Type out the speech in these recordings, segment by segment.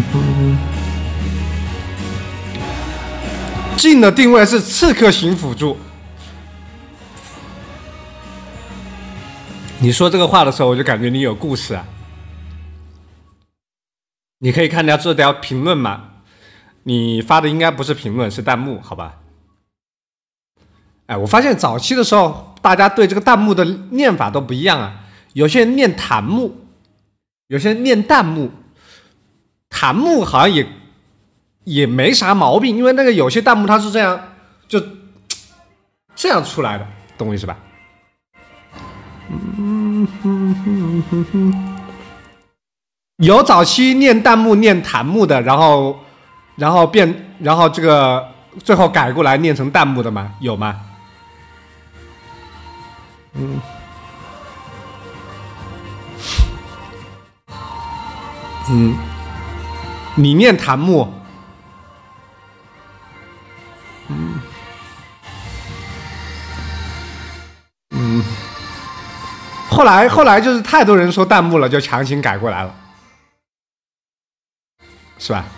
近的定位是刺客型辅助。你说这个话的时候，我就感觉你有故事啊。你可以看掉这条评论吗？你发的应该不是评论，是弹幕，好吧？哎，我发现早期的时候，大家对这个弹幕的念法都不一样啊。有些人念弹幕，有些人念弹幕。弹幕好像也没啥毛病，因为那个有些弹幕它是这样，就这样出来的，懂我意思吧？有早期念弹幕念弹幕的，然后这个最后改过来念成弹幕的吗？有吗？你念弹幕，后来就是太多人说弹幕了，就强行改过来了，是吧？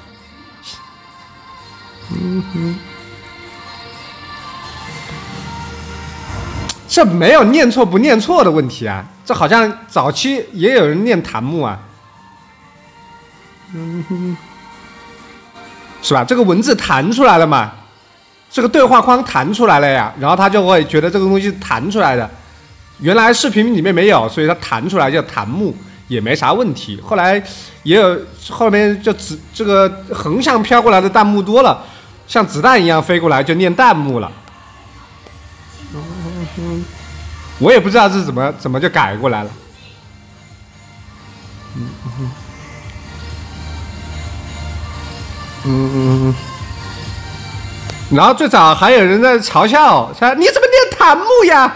这没有念错不念错的问题啊，这好像早期也有人念弹幕啊，是吧？这个文字弹出来了嘛，这个对话框弹出来了呀，然后他就会觉得这个东西是弹出来的，原来视频里面没有，所以它弹出来叫弹幕，也没啥问题。后来也有后面就这个横向飘过来的弹幕多了，像子弹一样飞过来就念弹幕了。我也不知道是怎么就改过来了。然后最早还有人在嘲笑说：“你怎么念弹幕呀？”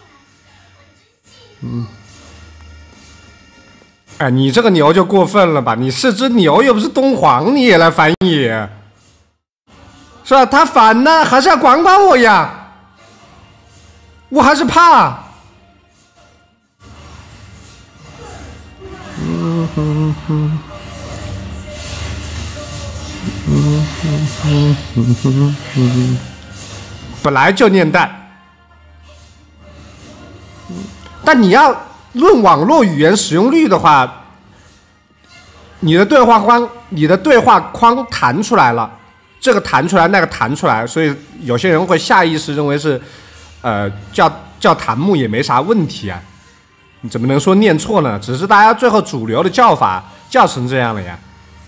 哎，你这个牛就过分了吧？你是只牛又不是东皇，你也来翻译，是吧？他反呢，还是要管管我呀？我还是怕。本来就念蛋，但你要论网络语言使用率的话，你的对话框弹出来了，这个弹出来，那个弹出来，所以有些人会下意识认为是，叫弹幕也没啥问题啊，你怎么能说念错呢？只是大家最后主流的叫法叫成这样了呀。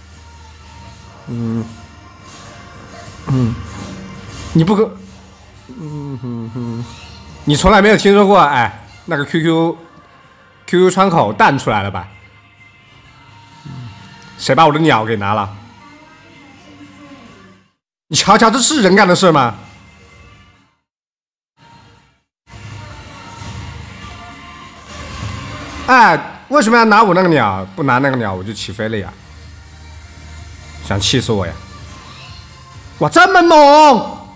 你不可，你从来没有听说过，哎，那个 QQ 窗口弹出来了吧？谁把我的鸟给拿了？你瞧瞧，这是人干的事吗？哎，为什么要拿我那个鸟？不拿那个鸟我就起飞了呀！想气死我呀！哇，这么猛！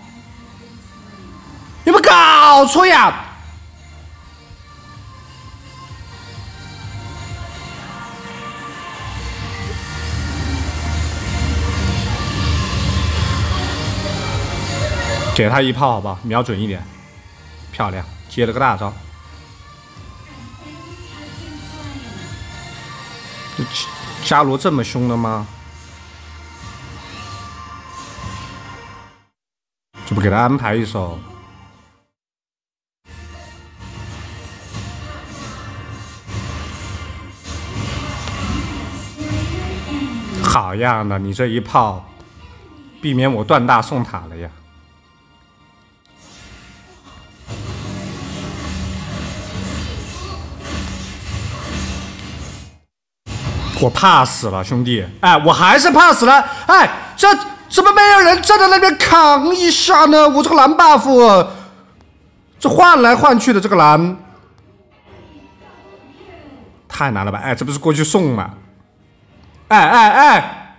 有没有搞错呀？给他一炮好不好？瞄准一点，漂亮，接了个大招。伽罗这么凶的吗？这不给他安排一手？好样的，你这一炮，避免我断大送塔了呀！我怕死了，兄弟！哎，我还是怕死了！哎，这怎么没有人站在那边扛一下呢？我这个蓝 buff， 这换来换去的这个蓝，太难了吧？哎，这不是过去送吗？哎哎哎！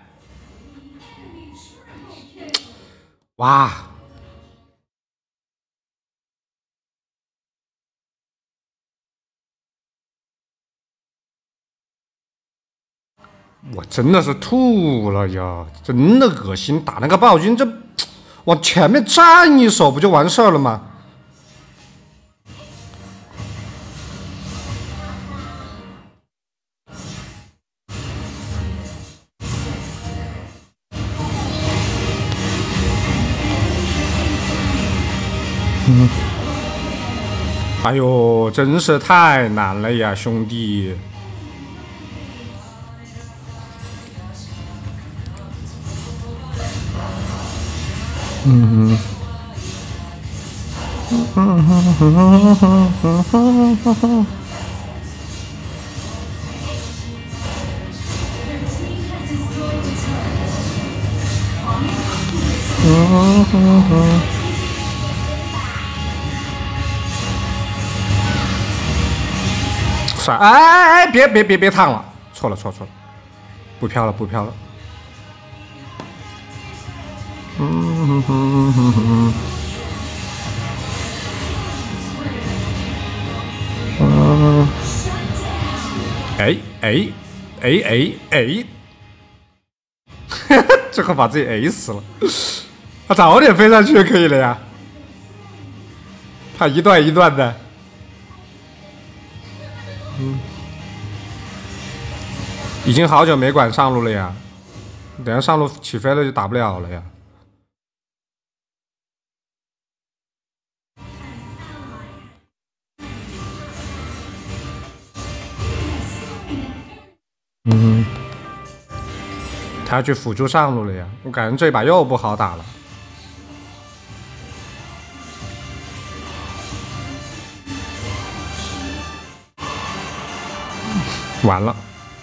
哇！ 我真的是吐了呀！真的恶心，打那个暴君，这往前面站一手不就完事儿了吗？哎呦，真是太难了呀，兄弟！算，哎，别烫了，错了，不飘了。哎，这可把自己 A 死了。他早点飞上去就可以了呀。他一段一段的。已经好久没管上路了呀。等下上路起飞了就打不了了呀。他要去辅助上路了呀，我感觉这把又不好打了。完了。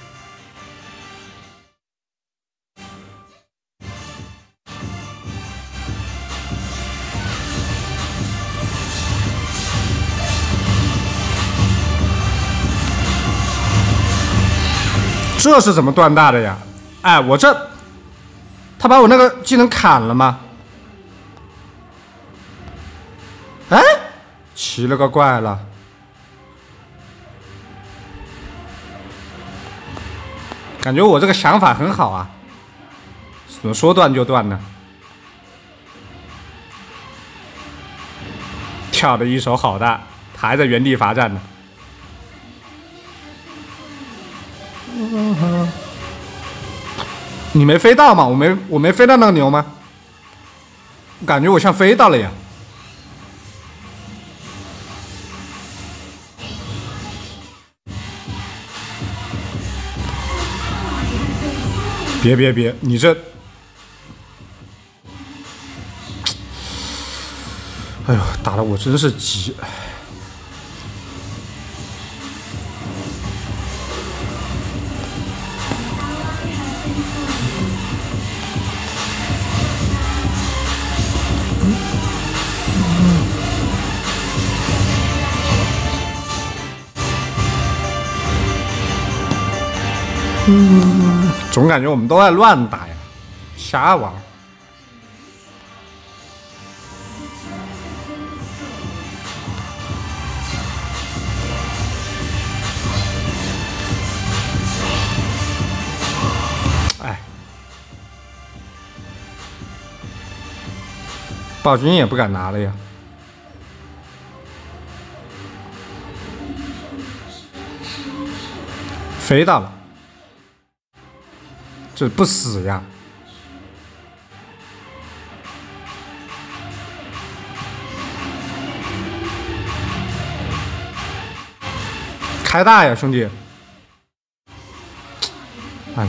这是怎么断大的呀？哎，我这，他把我那个技能砍了吗？哎，奇了个怪了！感觉我这个想法很好啊，怎么说断就断呢？跳的一手好大，他还在原地罚站呢。你没飞到吗？我没飞到那个牛吗？我感觉我像飞到了呀。别，你这，哎呦，打的我真是急。总感觉我们都在乱打呀，瞎玩。哎，暴君也不敢拿了呀。飞到了。这不死呀！开大呀，兄弟！哎呦！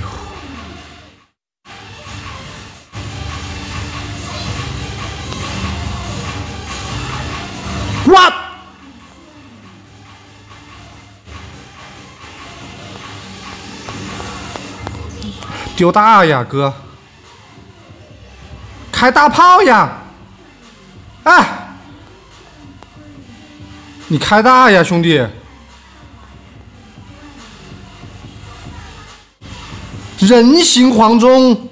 哇！丢大呀，哥！开大炮呀！哎，你开大呀，兄弟！人形黄忠，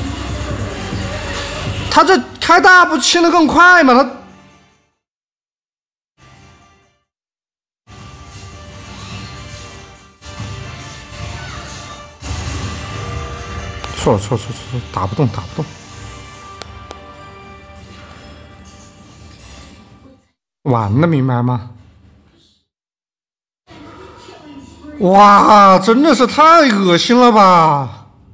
他这开大不清的更快吗？他。 错了，错，打不动，打不动。玩的明白吗？哇，真的是太恶心了吧！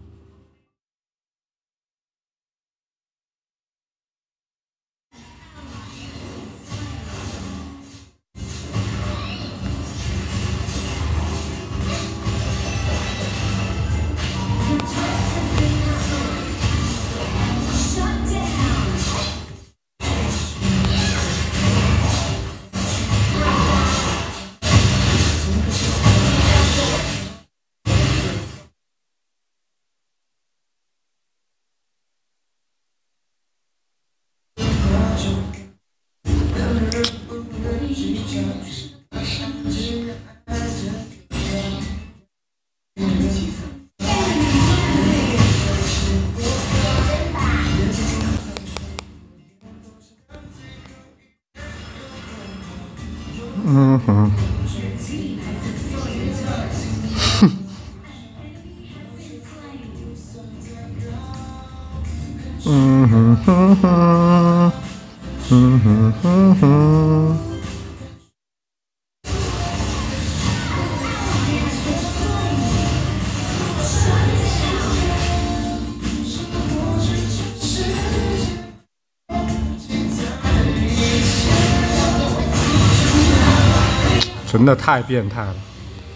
嗯哼，嗯哼哼哼，嗯哼哼哼。真的太变态了。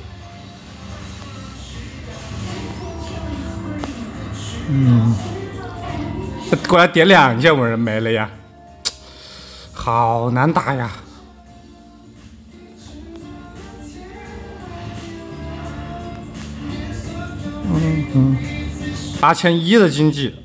过来点2件，我人没了呀，好难打呀。8100的经济，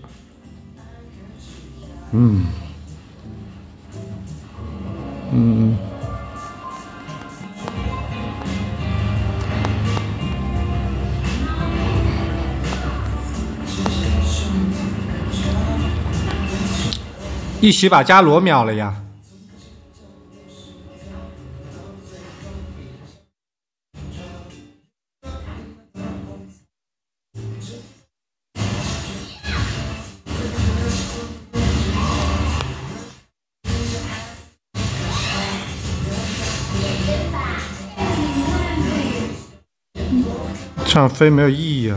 一起把伽罗秒了呀！这样飞没有意义啊！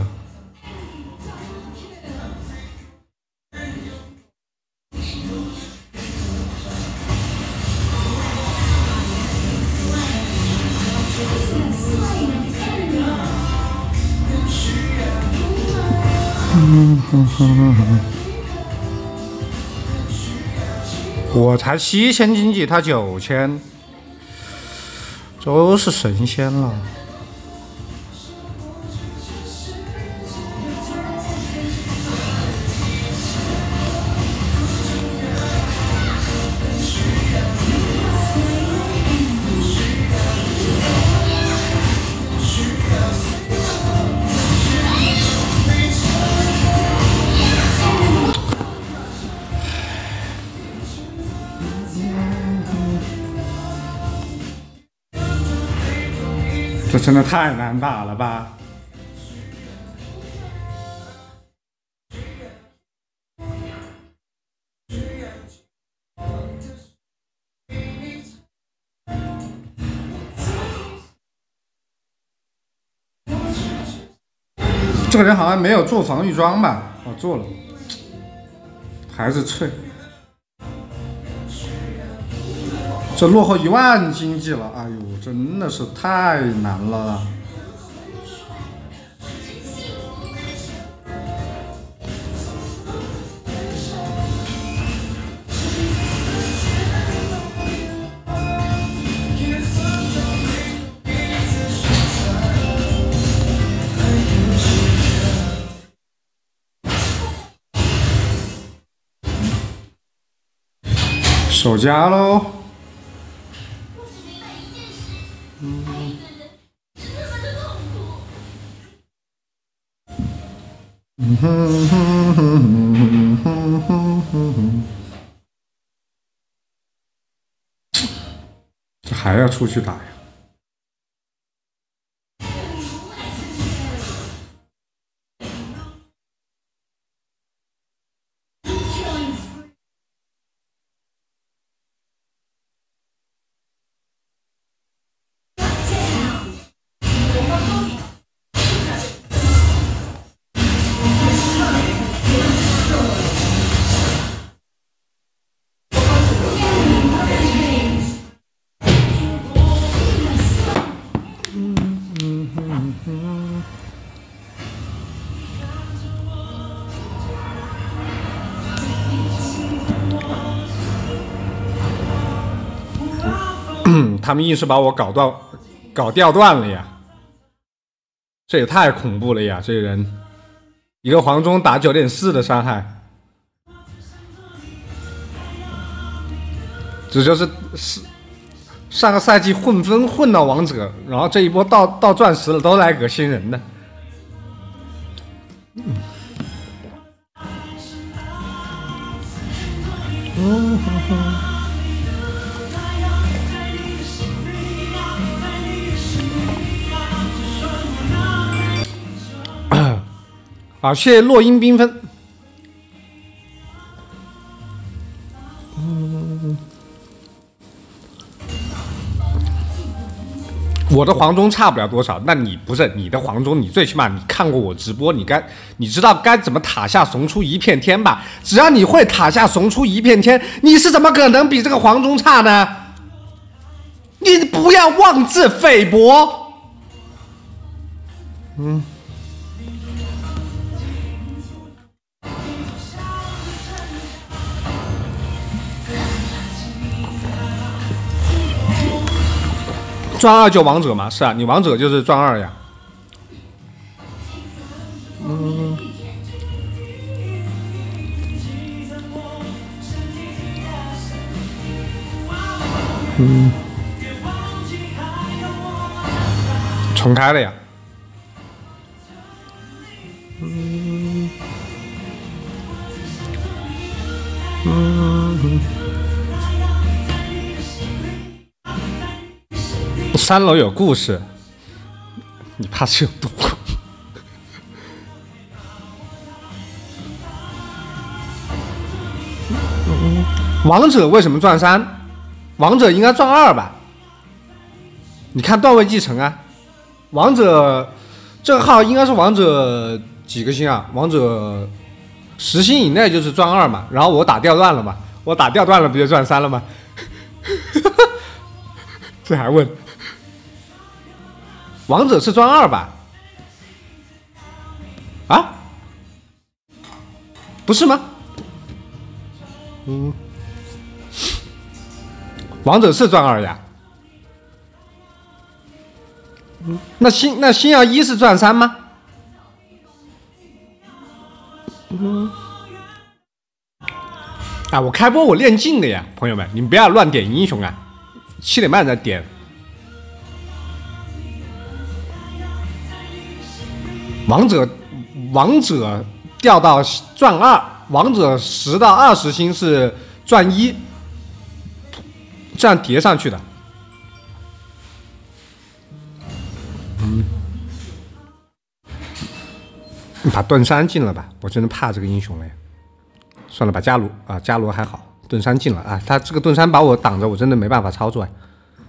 我才7000经济，他9000，都是神仙了。这真的太难打了吧！这个人好像没有做防御装吧？哦，做了，还是脆。这落后10000经济了，哎呦，真的是太难了。守家喽！这还要出去打呀？ 他们硬是把我搞掉段了呀！这也太恐怖了呀！这人一个黄忠打9.4的伤害，这就是上个赛季混分混到王者，然后这一波到钻石了，都来个新人的。好，谢谢落英缤纷。我的黄忠差不了多少，那你不是你的黄忠，你最起码你看过我直播，你知道该怎么塔下怂出一片天吧？只要你会塔下怂出一片天，你是怎么可能比这个黄忠差呢？你不要妄自菲薄。钻2就王者嘛，是啊，你王者就是钻2呀。重开了呀。3楼有故事，你怕是有毒。王者为什么钻3？王者应该钻2吧？你看段位继承啊，王者这个号应该是王者几个星啊？王者10星以内就是钻2嘛，然后我打掉段了嘛，我打掉段了不就钻3了吗？这还问？王者是钻2吧？啊？不是吗？王者是钻2呀。那星耀1是钻3吗？啊，我开播我练劲的呀，朋友们，你们不要乱点英雄啊，7点半再点。王者掉到钻2，王者10到20星是钻1，这样叠上去的。把盾3进了吧，我真的怕这个英雄了呀。算了吧，伽罗还好，盾3进了啊，他这个盾3把我挡着，我真的没办法操作呀。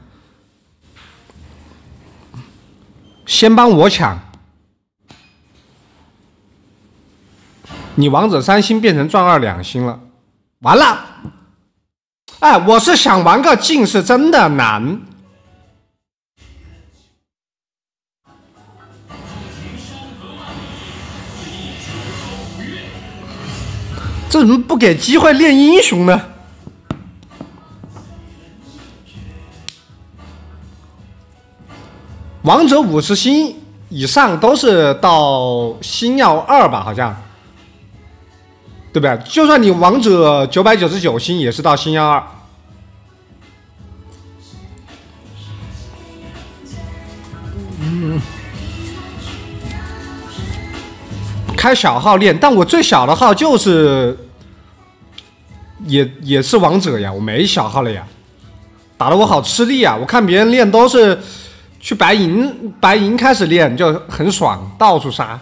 先帮我抢。你王者3星变成钻2 2星了，完了！哎，我是想玩个劲，是真的难。这怎么不给机会练英雄呢？王者50星以上都是到星耀2吧，好像。对不对？就算你王者999星，也是到星耀2。开小号练，但我最小的号就是也是王者呀，我没小号了呀，打得我好吃力啊！我看别人练都是去白银开始练，就很爽，到处杀。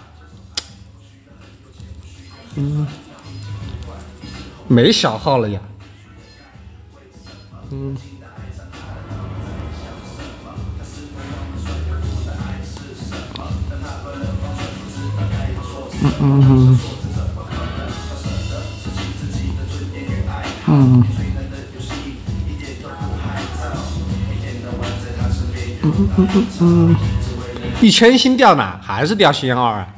没小号了呀。1000星掉哪？还是掉星耀2啊？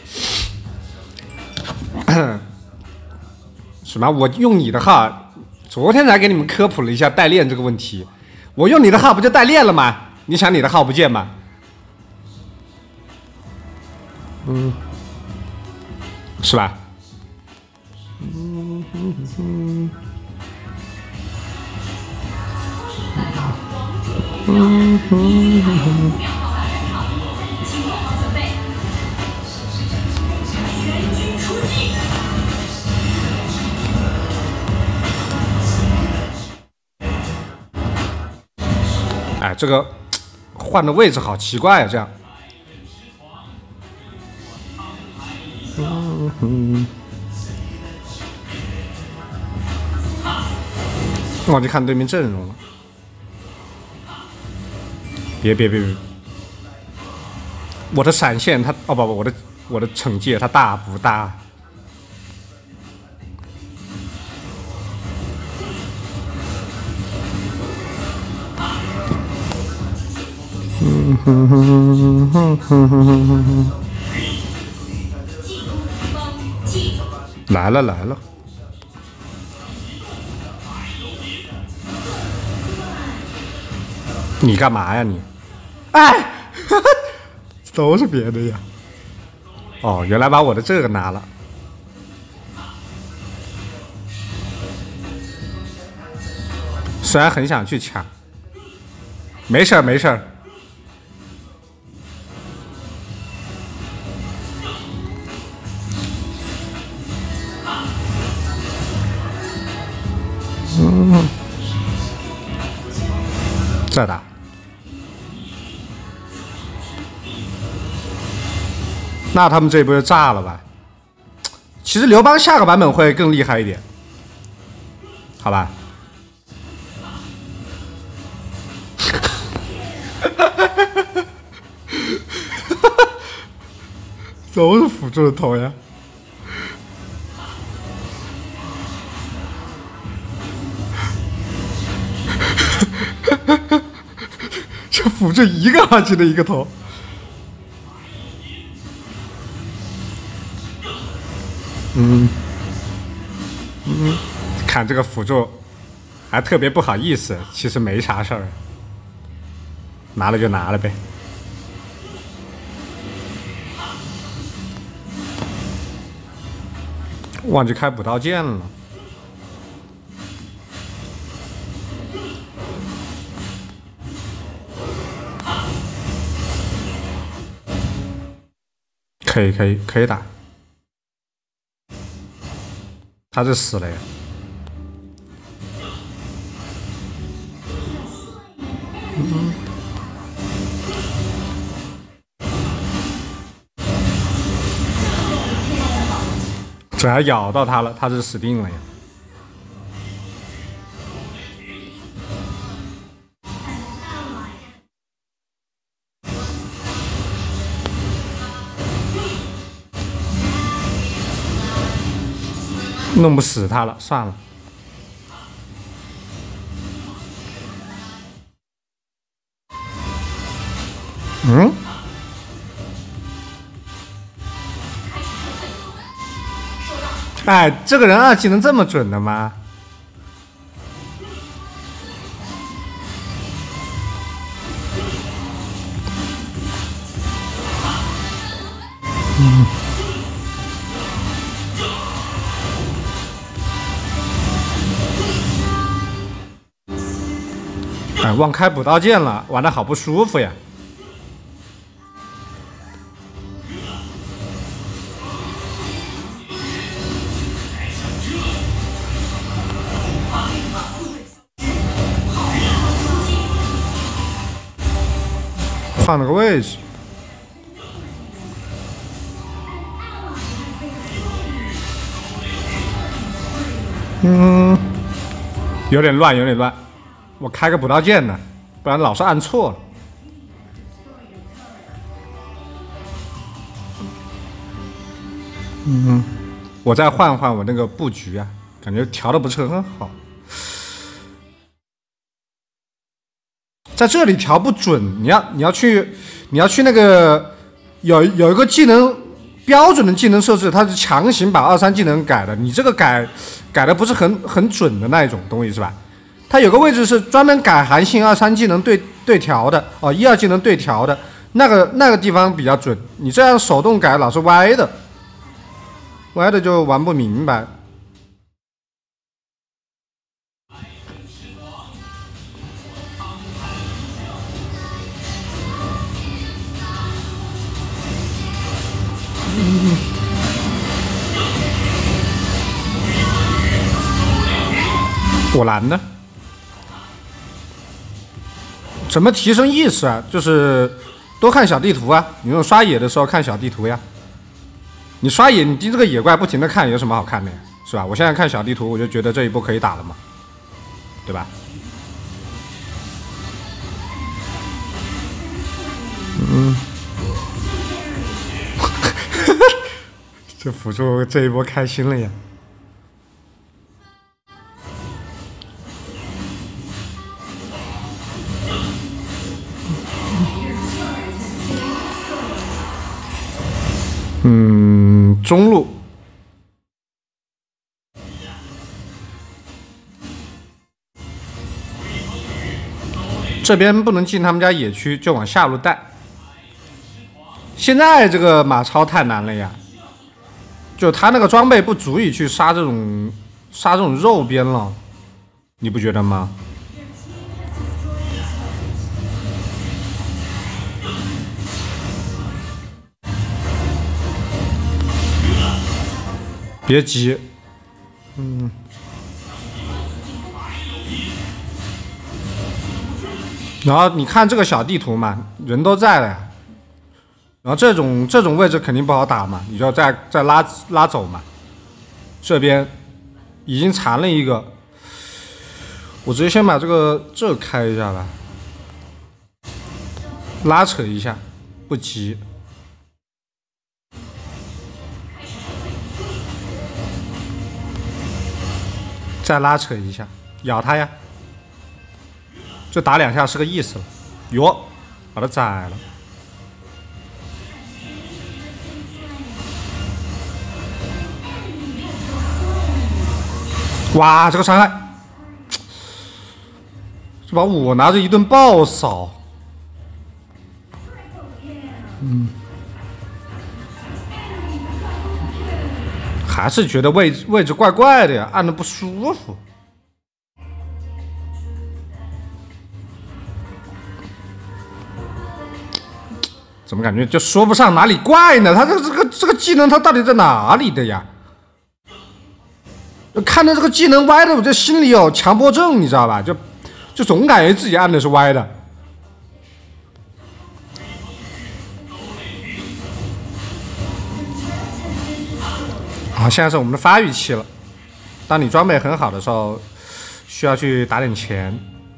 什么？我用你的号， 昨天才给你们科普了一下代练这个问题，我用你的号不就代练了吗？你想你的号不见吗？是吧？哎，这个换的位置好奇怪啊，这样。忘记看对面阵容了。别！我的闪现它哦不，我的惩戒它大不大？来了！你干嘛呀你？哎，都是别的呀。哦，原来把我的这个拿了。虽然很想去抢，没事儿。再打。那他们这一波就炸了吧？其实刘邦下个版本会更厉害一点，好吧？都是辅助的头呀！这辅助一个二级的一个头。看这个辅助还特别不好意思，其实没啥事儿，拿了就拿了呗。忘记开补刀剑了。可以打。他是死了呀。这还咬到他了，他是死定了呀。弄不死他了，算了。哎，这个人二技能这么准的吗？哎，忘开补刀剑了，玩的好不舒服呀！换了个位置。有点乱。我开个补刀剑呢，不然老是按错了。我再换换我那个布局啊，感觉调的不是很好。在这里调不准，你要去那个有一个技能标准的技能设置，它是强行把2、3技能改的，你这个改改的不是很准的那一种，懂我意思吧？它有个位置是专门改韩信2、3技能对调的哦，1、2技能对调的，那个地方比较准。你这样手动改老是歪的，歪的就玩不明白。果然呢？怎么提升意识啊？就是多看小地图啊！你用刷野的时候看小地图呀。你刷野，你盯这个野怪不停的看，有什么好看的呀？是吧？我现在看小地图，我就觉得这一波可以打了嘛，对吧？这辅助这一波开心了呀！中路这边不能进他们家野区，就往下路带。现在这个马超太难了呀，就他那个装备不足以去杀这种肉边了，你不觉得吗？别急，然后你看这个小地图嘛，人都在了呀。然后这种位置肯定不好打嘛，你就再拉走嘛。这边已经残了一个，我直接先把这开一下吧，拉扯一下，不急。再拉扯一下，咬他呀！就打2下是个意思了。哟，把他宰了。哇，这个伤害，这把我拿着一顿暴扫。还是觉得位置怪怪的呀，按的不舒服。怎么感觉就说不上哪里怪呢？他这个技能，他到底在哪里的呀？看到这个技能歪的，我这心里有强迫症，你知道吧？就总感觉自己按的是歪的。好，现在是我们的发育期了。当你装备很好的时候，需要去打点钱。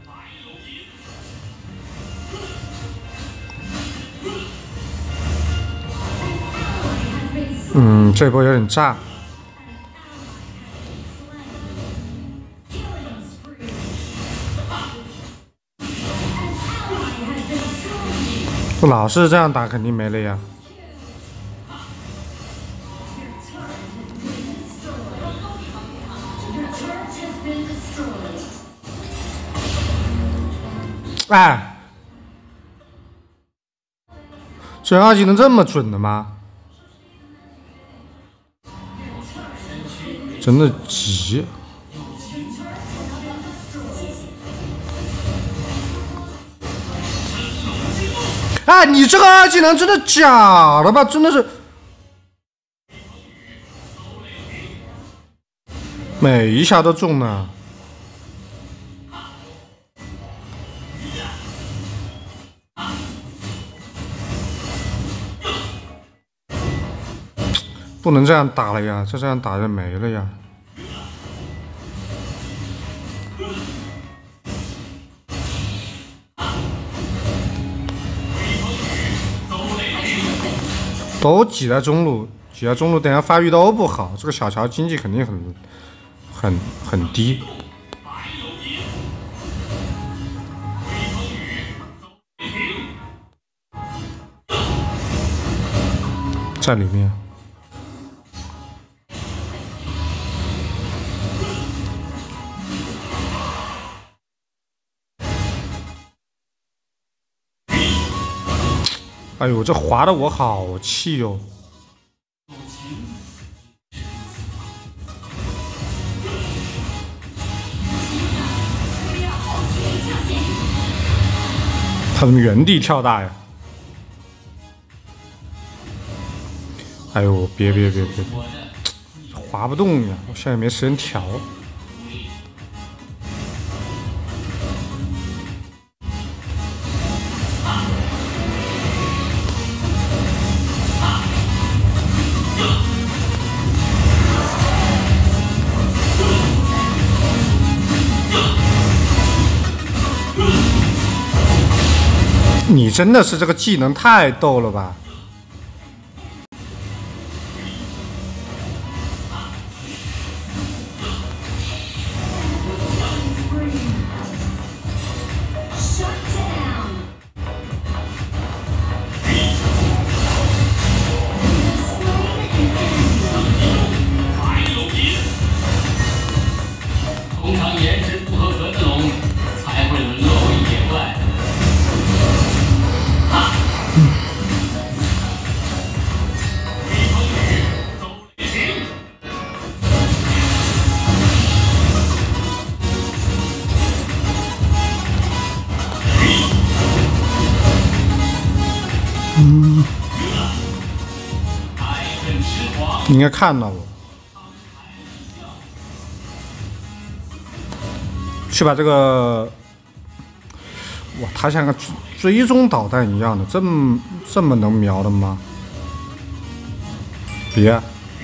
这波有点炸。不老是这样打，肯定没了呀。哎，这2技能这么准的吗？真的急！哎，你这个2技能真的假的吧？真的是每一下都中呢。不能这样打了呀，这样打就没了呀。都挤在中路，等下发育都不好，这个小乔经济肯定很低。在里面。 哎呦，这滑的我好气哟！他怎么原地跳大呀？哎呦，别，滑不动呀！我现在没时间调。你真的是这个技能太逗了吧！ 通常颜值不合格的龙才会沦落为野怪。 你应该看到我。去把这个，哇，它像个追踪导弹一样的，这么能瞄的吗？别。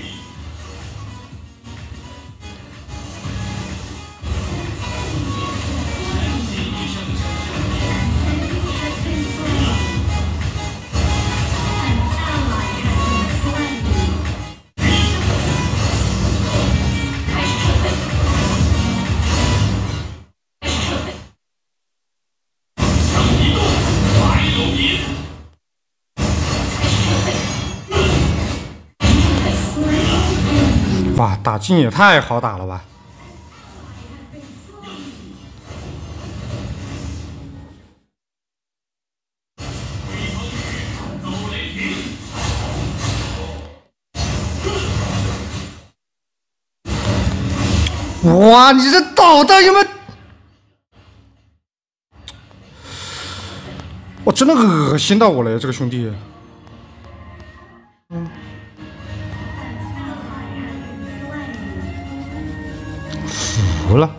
哇，打金也太好打了吧！哇，你这导弹有没有？我真的恶心到我了，这个兄弟。服了。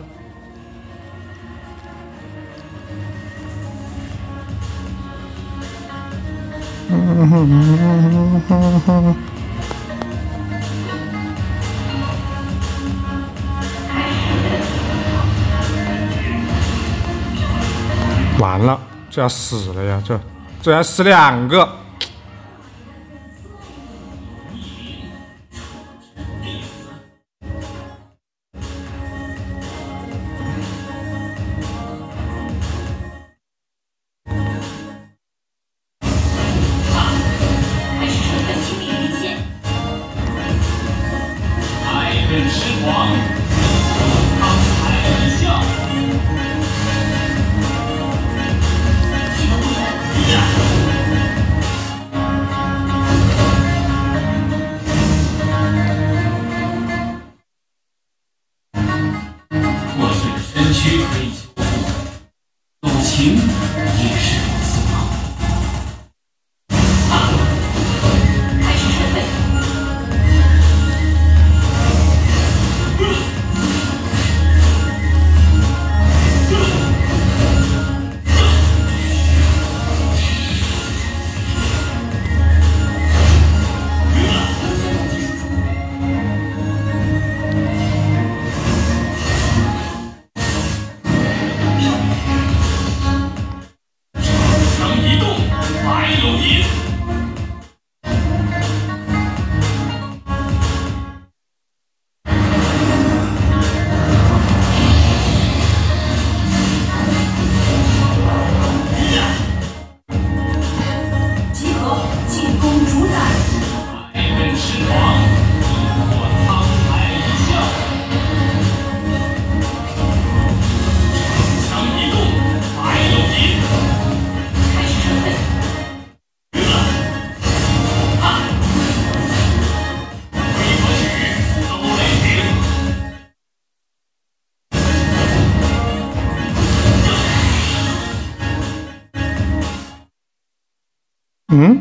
完了，这要死了呀！这要死2个。 嗯。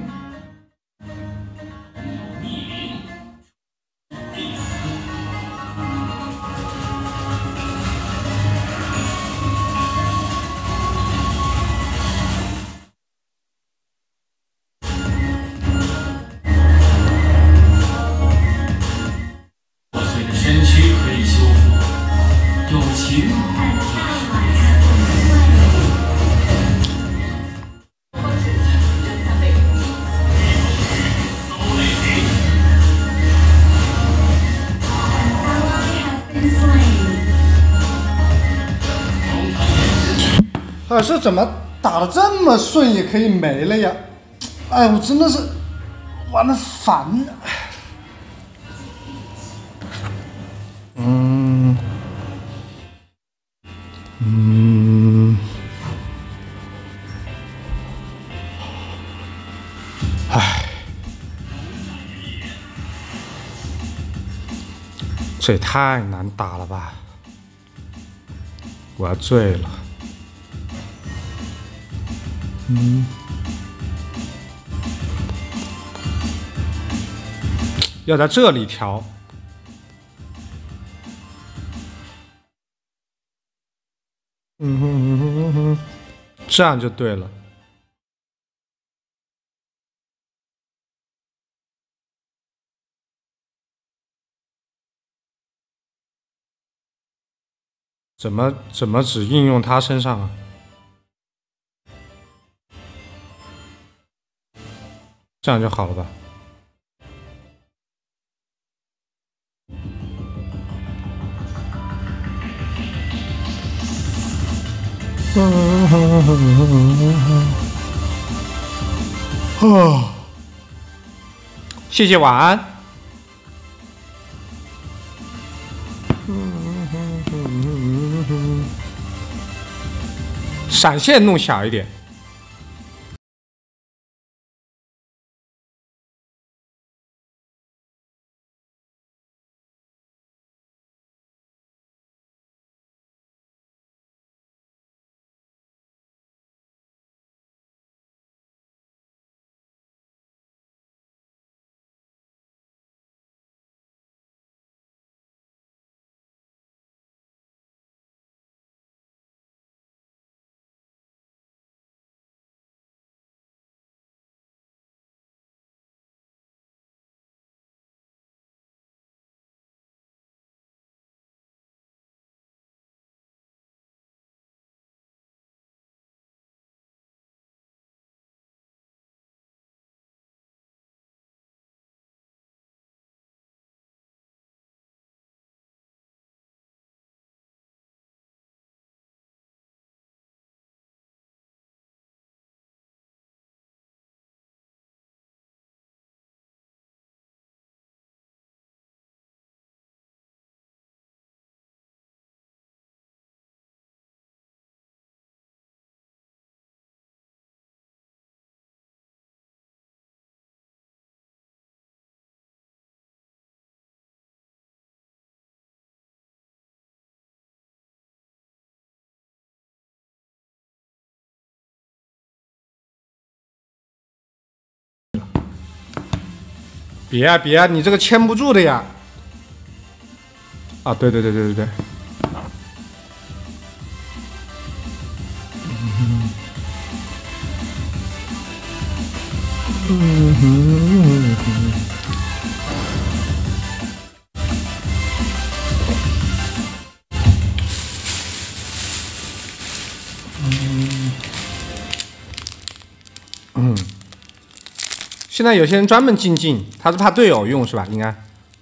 破碎的身躯可以修复，友情。 是怎么打的这么顺也可以没了呀？哎，我真的是玩的烦。唉，这也太难打了吧！我要醉了。要在这里调。这样就对了。怎么只应用他身上啊？这样就好了吧？谢谢晚安。闪现弄小一点。别啊别啊，你这个牵不住的呀！啊，对对对对对对。现在有些人专门竞技，他是怕队友用是吧？应该。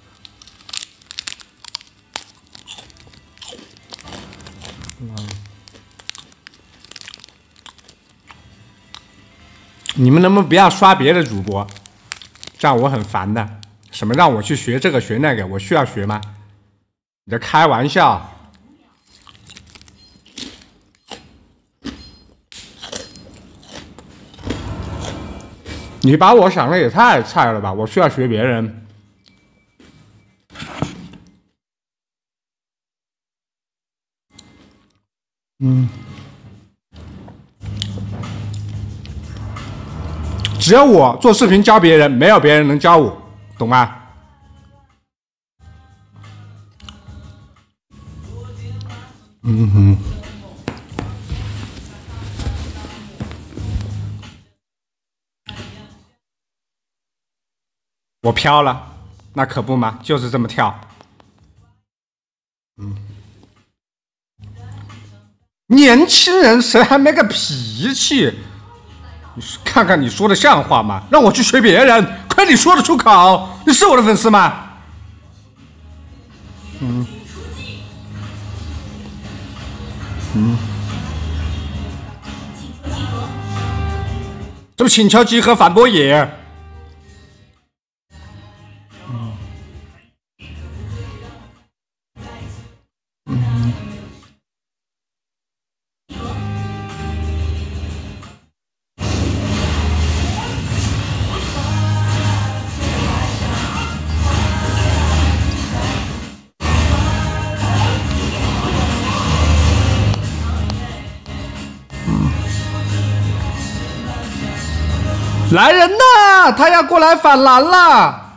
你们能不能不要刷别的主播？这样我很烦的。什么让我去学这个学那个，我需要学吗？你在开玩笑。你把我想的也太菜了吧！我需要学别人。 只有我做视频教别人，没有别人能教我，懂吗？我飘了，那可不嘛，就是这么跳。年轻人谁还没个脾气？你看看你说的像话吗？让我去学别人，亏你说得出口。你是我的粉丝吗？这不请求集合反驳也。来人呐！他要过来反蓝了。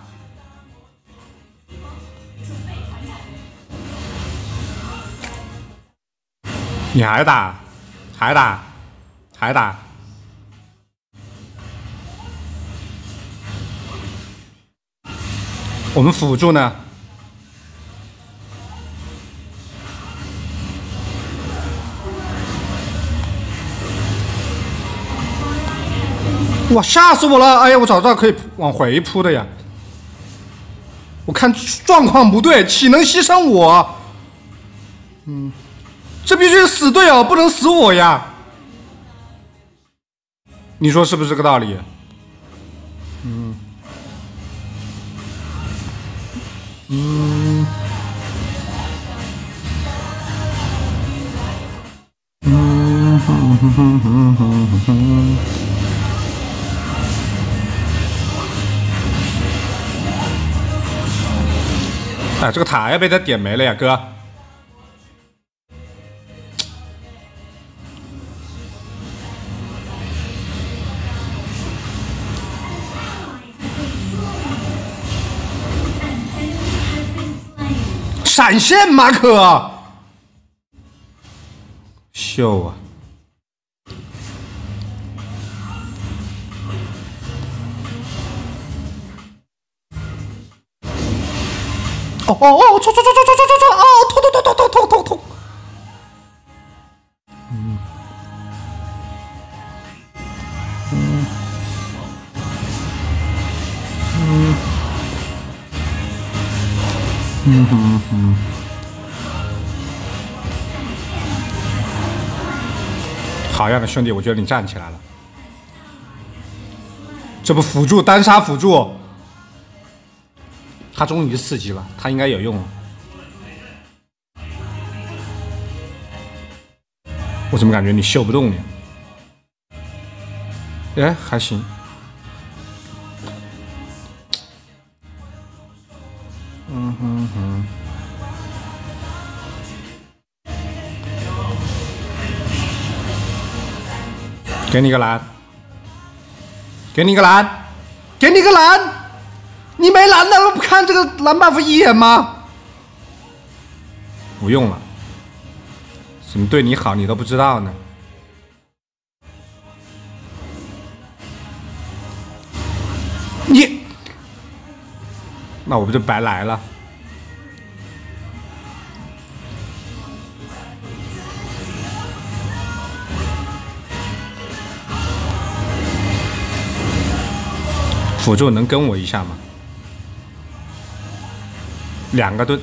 你还打？还打？还打？我们辅助呢？哇，吓死我了！哎呀，我早知道可以往回扑的呀。我看状况不对，岂能牺牲我？这必须是死队友，不能死我呀。你说是不是这个道理？哎，这个塔要被他点没了呀，哥。闪现马可，秀啊！哦哦哦！冲冲冲冲冲冲冲！哦，痛痛痛痛痛痛痛痛！好样的，兄弟！我觉得你站起来了。这不辅助单杀辅助，他终于4级了，他应该有用了。我怎么感觉你秀不动呢？哎，还行。给你个蓝，给你个蓝，给你个蓝，你没蓝的不看这个蓝 buff 一眼吗？不用了，怎么对你好你都不知道呢？你，那我不就白来了？辅助能跟我一下吗？2个盾。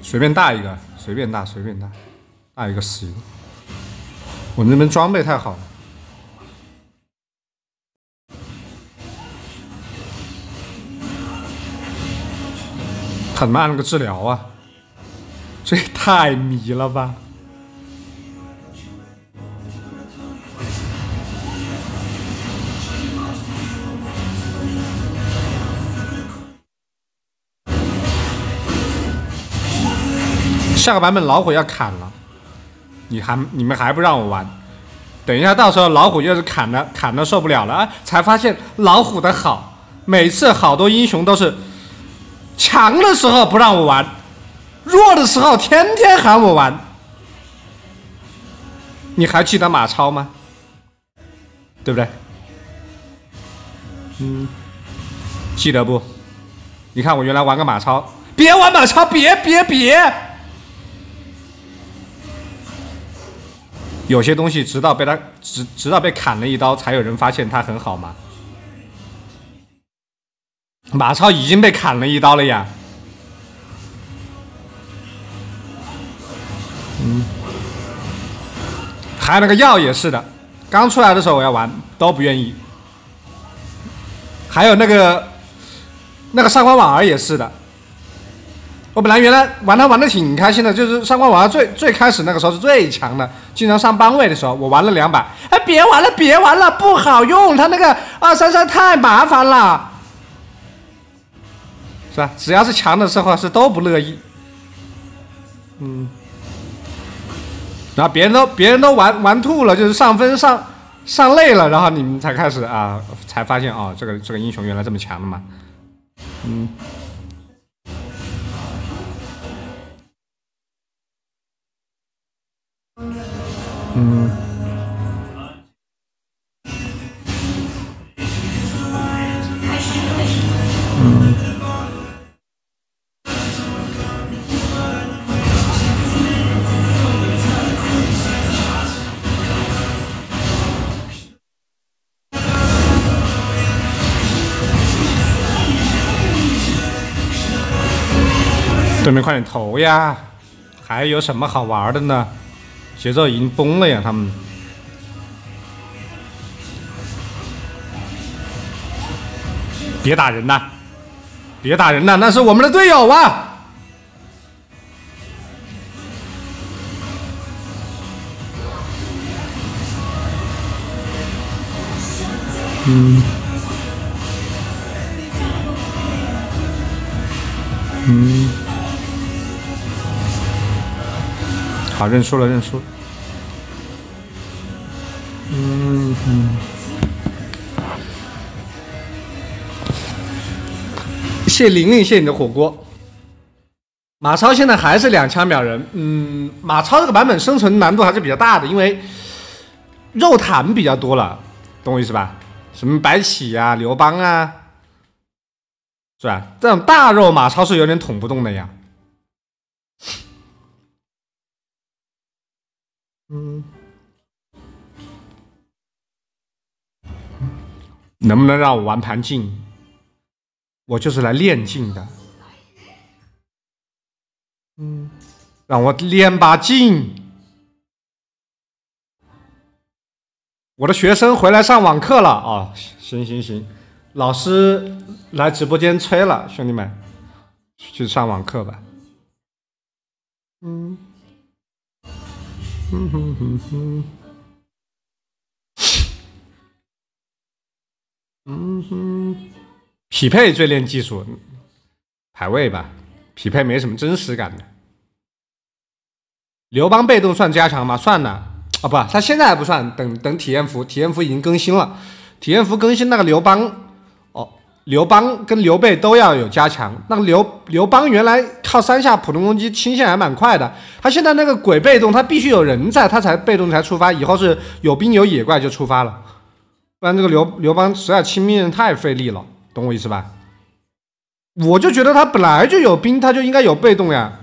随便大一个，随便大，随便大，大一个死一个。我那边装备太好了。他怎么按了个治疗啊？这也太迷了吧！下个版本老虎要砍了，你们还不让我玩？等一下，到时候老虎要是砍的受不了了，才发现老虎的好。每次好多英雄都是强的时候不让我玩，弱的时候天天喊我玩。你还记得马超吗？对不对？记得不？你看我原来玩个马超，别玩马超，别！有些东西直到被砍了一刀，才有人发现它很好吗？马超已经被砍了一刀了呀。还有那个药也是的，刚出来的时候我要玩都不愿意。还有那个上官婉儿也是的，我本来原来玩他玩的挺开心的，就是上官婉儿最开始那个时候是最强的，经常上班位的时候，我玩了2把，哎，别玩了，不好用，他那个233太麻烦了，是吧？只要是强的时候是都不乐意，然后别人都玩吐了，就是上分上累了，然后你们才开始才发现这个英雄原来这么强的嘛，对面快点投呀！还有什么好玩的呢？节奏已经崩了呀，他们。别打人呐！别打人呐！那是我们的队友啊！好，认输了。谢玲玲，谢你的火锅。马超现在还是2枪秒人，马超这个版本生存难度还是比较大的，因为肉弹比较多了，懂我意思吧？什么白起啊、刘邦啊，是吧？这种大肉马超是有点捅不动的呀。能不能让我玩盘镜？我就是来练镜的。让我练把镜。我的学生回来上网课了行，老师来直播间催了，兄弟们，去上网课吧。匹配最练技术，排位吧，匹配没什么真实感的。刘邦被动算加强吗？算的不，他现在还不算，等体验服已经更新了，体验服更新那个刘邦跟刘备都要有加强。那个刘邦原来靠3下普通攻击清线还蛮快的，他现在那个鬼被动，他必须有人在，他才被动才触发，以后是有兵有野怪就触发了，不然这个刘邦实在清兵太费力了，懂我意思吧？我就觉得他本来就有兵，他就应该有被动呀！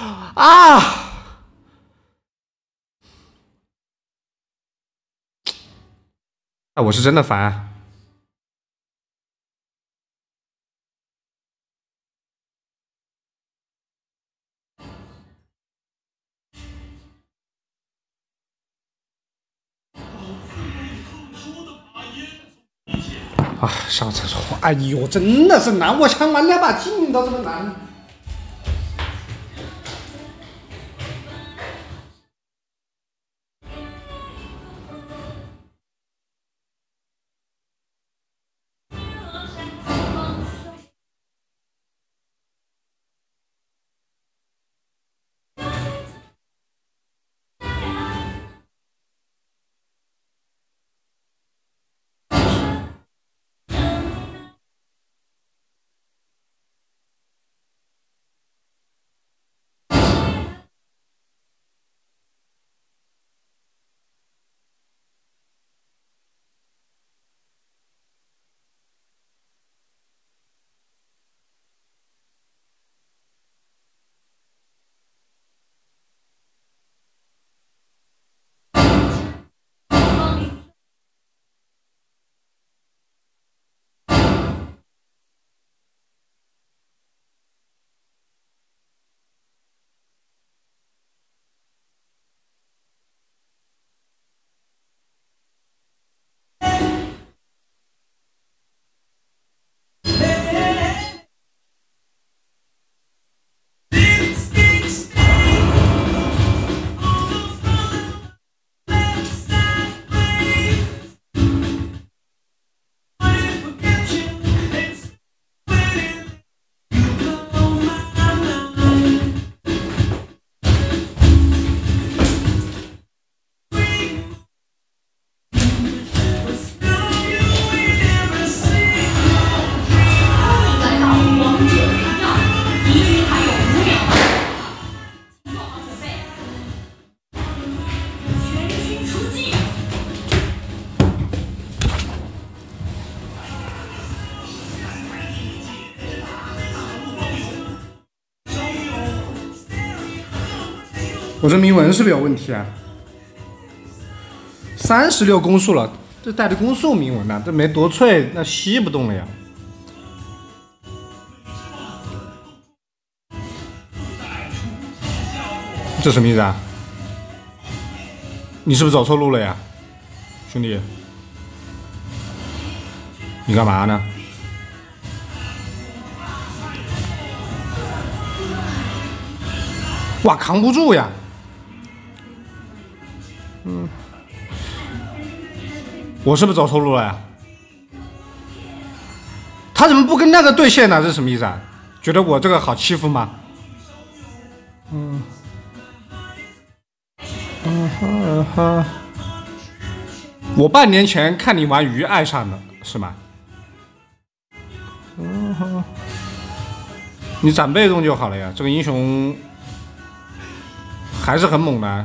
我是真的烦啊！ 啊，上厕所！哎呦，真的是难！我想玩2把劲都这么难。我这铭文是不是有问题啊？36攻速了，这带着攻速铭文呢，这没多脆，那吸不动了呀。这什么意思啊？你是不是走错路了呀，兄弟？你干嘛呢？哇，扛不住呀！我是不是走错路了呀？他怎么不跟那个对线呢？这是什么意思啊？觉得我这个好欺负吗？我半年前看你玩鱼爱上的是吗？你攒被动就好了呀，这个英雄还是很猛的。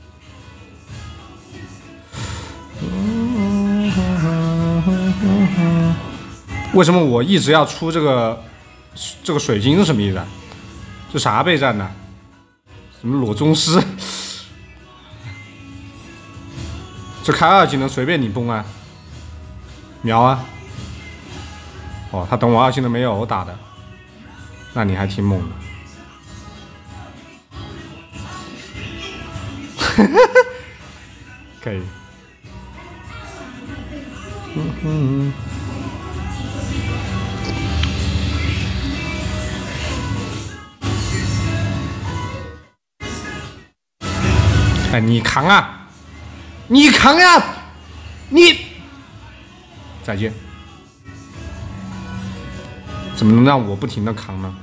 为什么我一直要出这个水晶是什么意思啊？这啥备战呢？什么裸宗师？这开2技能随便你崩啊，瞄啊！哦，他等我2技能没有打的，那你还挺猛的。可以。哎，你扛啊！你扛呀！你再见。怎么能让我不停的扛呢？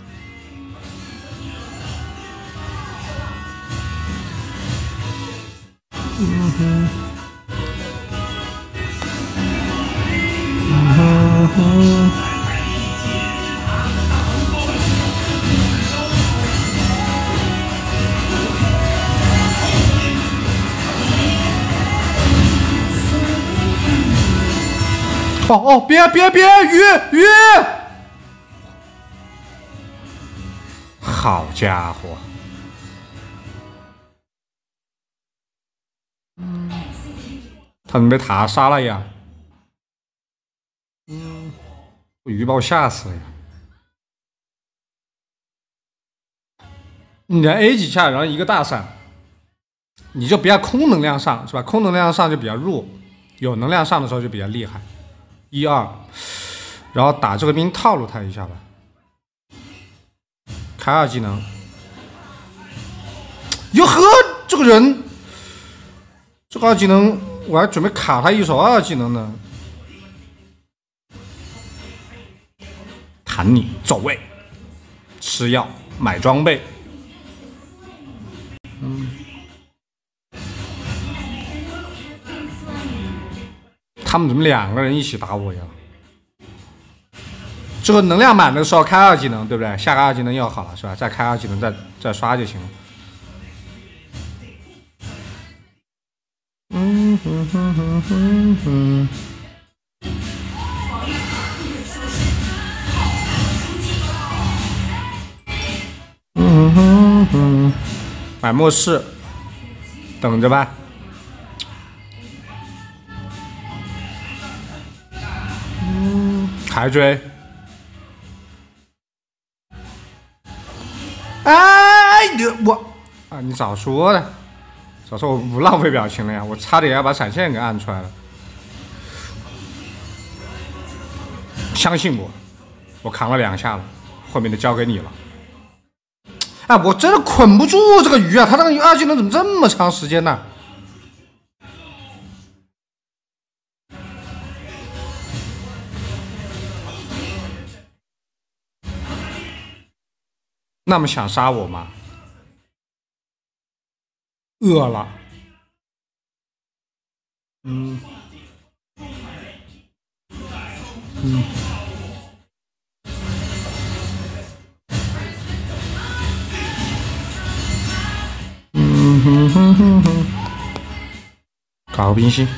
哦，别，鱼！好家伙！他怎么被塔杀了呀？鱼把我吓死了呀！你连 A 几下，然后一个大闪，你就不要空能量上是吧？空能量上就比较弱，有能量上的时候就比较厉害。1、2。 然后打这个兵套路他一下吧。开二技能，哟呵，这个人，这个二技能我还准备卡他一手二技能呢。弹你走位，吃药买装备。他们怎么2个人一起打我呀？这个能量满的时候开2技能，对不对？下个2技能又好了，是吧？再开2技能，再刷就行了。买末世，等着吧。还追？哎，你早说的，早说我不浪费表情了呀！我差点要把闪现给按出来了。相信我，我扛了2下了，后面的交给你了。哎，我真的捆不住这个鱼啊！他那个2技能怎么这么长时间呢？那么想杀我吗？饿了。搞个冰心。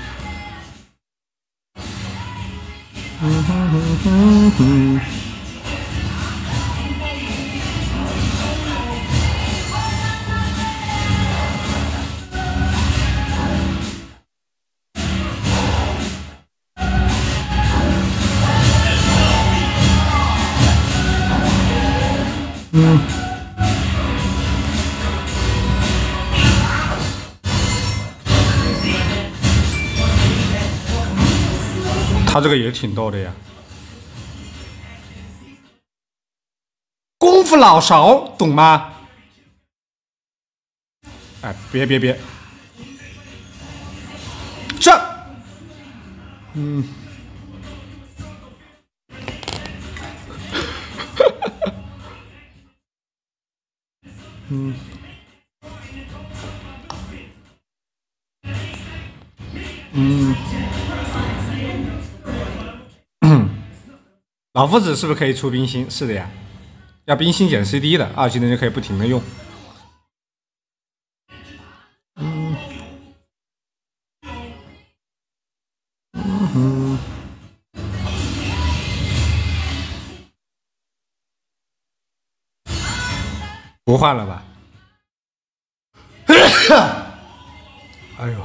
他这个也挺逗的呀，功夫老勺，懂吗？哎，别，这，老夫子是不是可以出冰心？是的呀，要冰心减 CD 的2技能就可以不停的用。不换了吧？哎呦！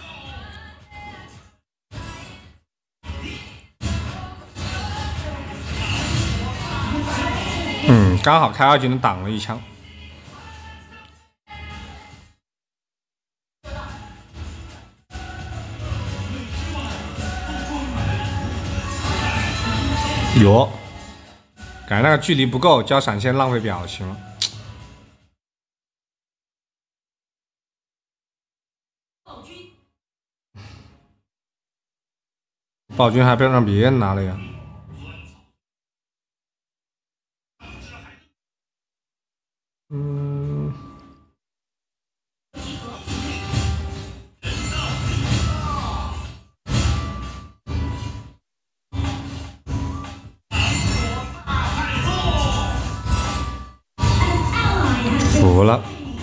刚好开2技能挡了一枪。有，感觉那个距离不够，交闪现浪费表情了。暴君还不要让别人拿了呀？服了。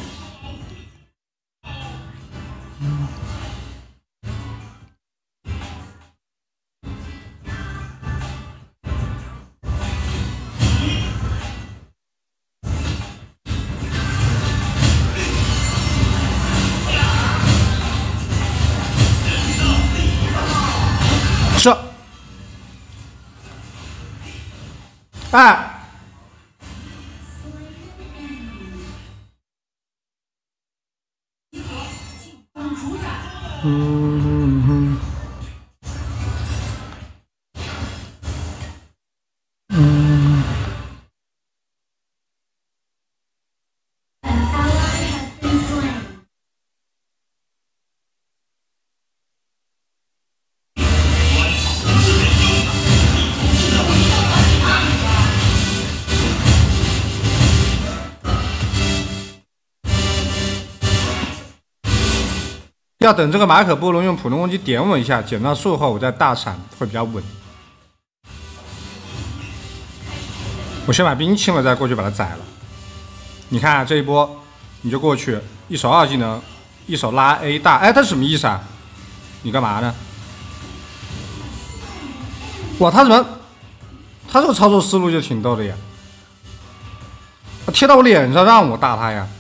这，哎。 要等这个马可波罗用普通攻击点我一下，减到数后，我再大闪会比较稳。我先把兵清了，再过去把他宰了。你看、啊、这一波，你就过去，一手2技能，一手拉 A 大，哎，他什么意思啊？你干嘛呢？哇，他怎么？他这个操作思路就挺逗的呀！他贴到我脸上让我打他呀！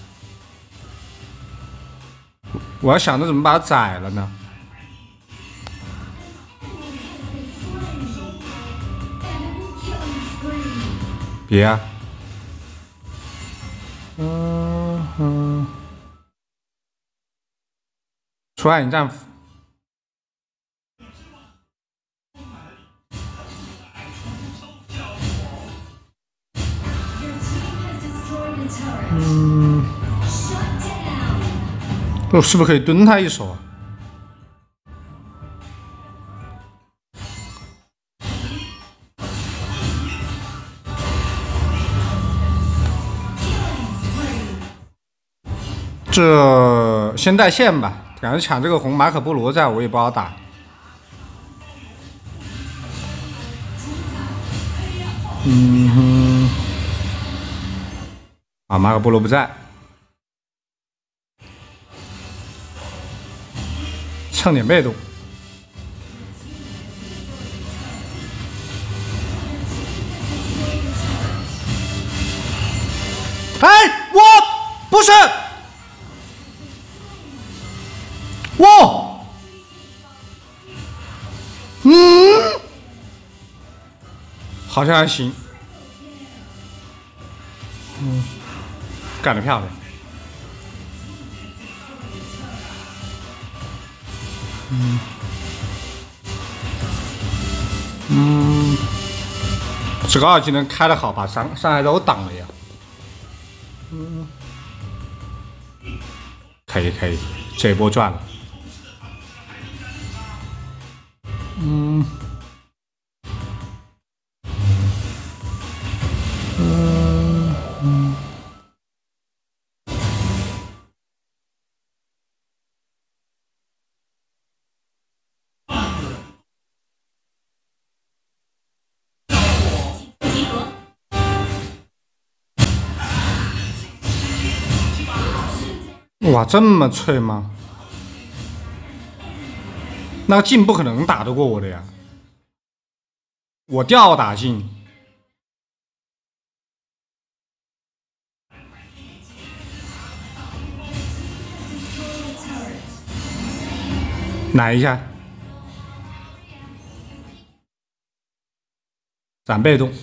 我要想着怎么把他宰了呢？别啊！出来引战斧。我是不是可以蹲他一手啊？这先带线吧，感觉抢这个红马可波罗在我也不好打。啊，马可波罗不在，蹭点被动。哎，我不是，我，好像还行，干得漂亮，这个2技能开得好，把伤害都挡了呀，可以，这一波赚了，哇，这么脆吗？那个镜不可能打得过我的呀，我吊打镜。奶一下，攒被动。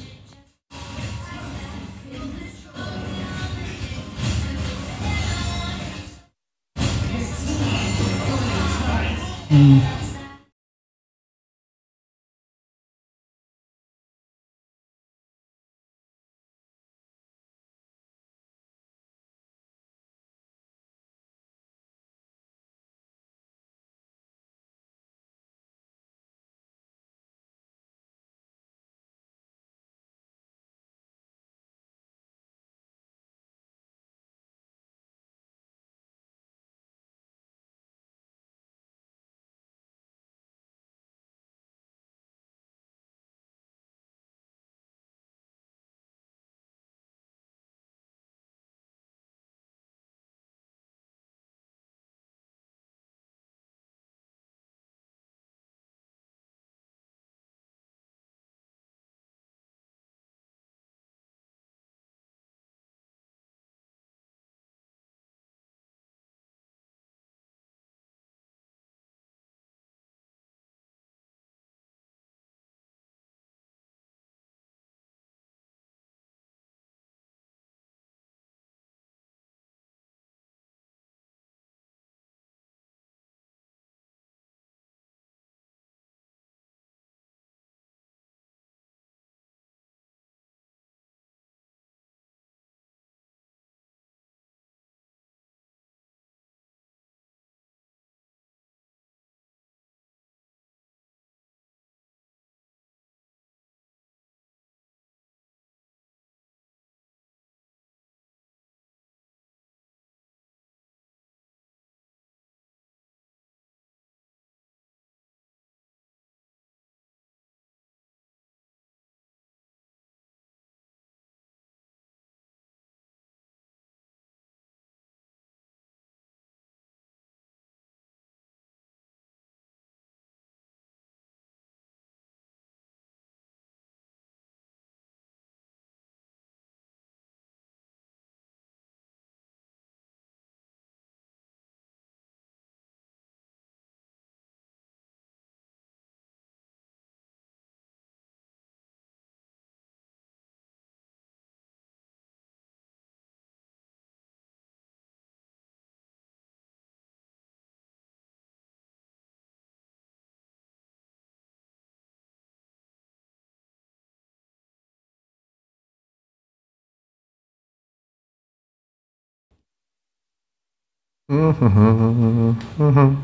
嗯哼哼哼哼哼。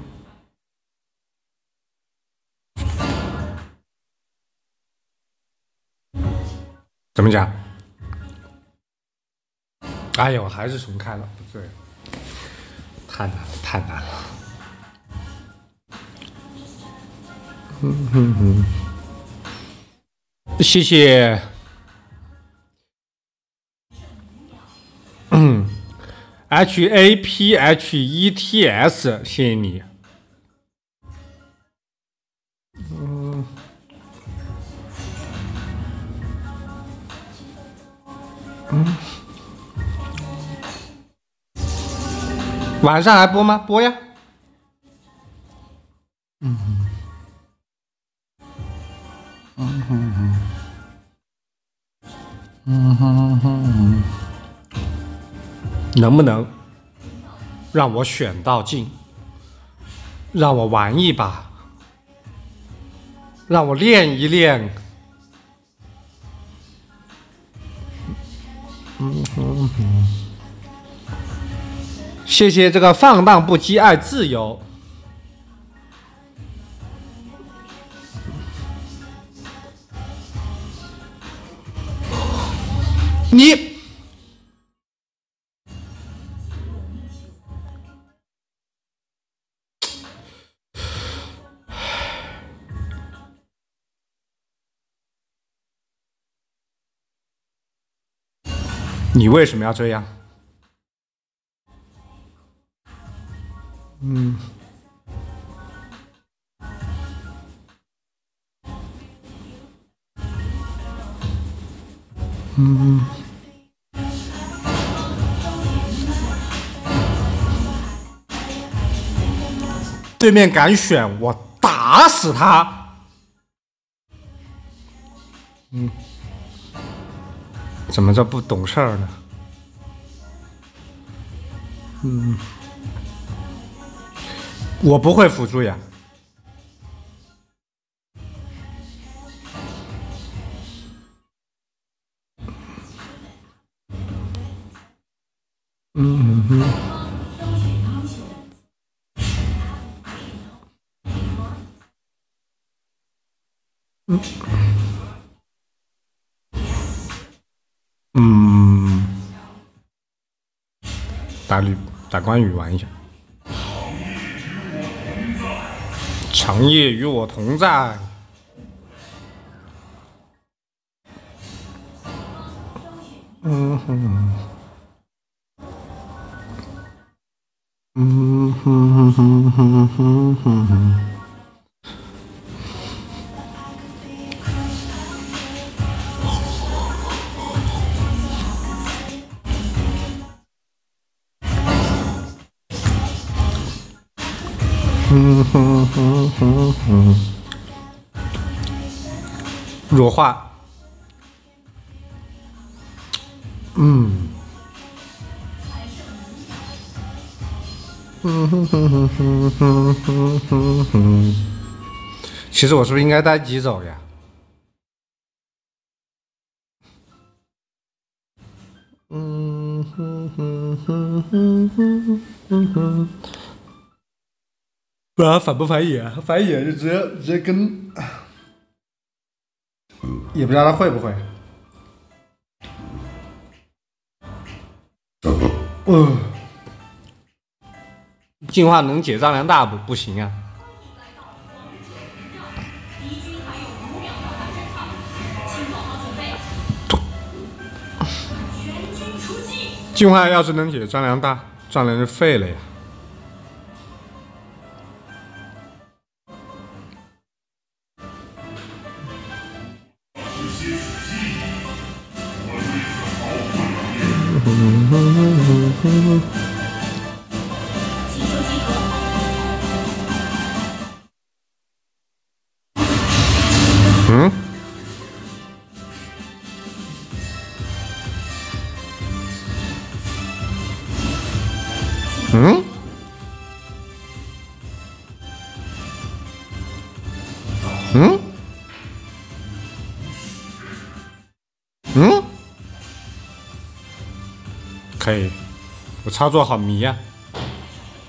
怎么讲？哎呦，还是重开了，不对，太难了，太难了。谢谢。HAPHETS， 谢谢你。晚上还播吗？播呀。能不能让我选到镜，让我玩一把，让我练一练。谢谢这个放荡不羁爱自由。你你为什么要这样？对面敢选，我打死他。怎么这不懂事儿呢？我不会辅助呀。打关羽玩一下。长夜与我同在。弱化。其实我是不是应该带机走呀？不然反不反野？反野就直接跟，也不知道他会不会。进化能解丈量大不？不行啊。进化要是能解丈量大，丈量就废了呀。可以，我操作好迷呀。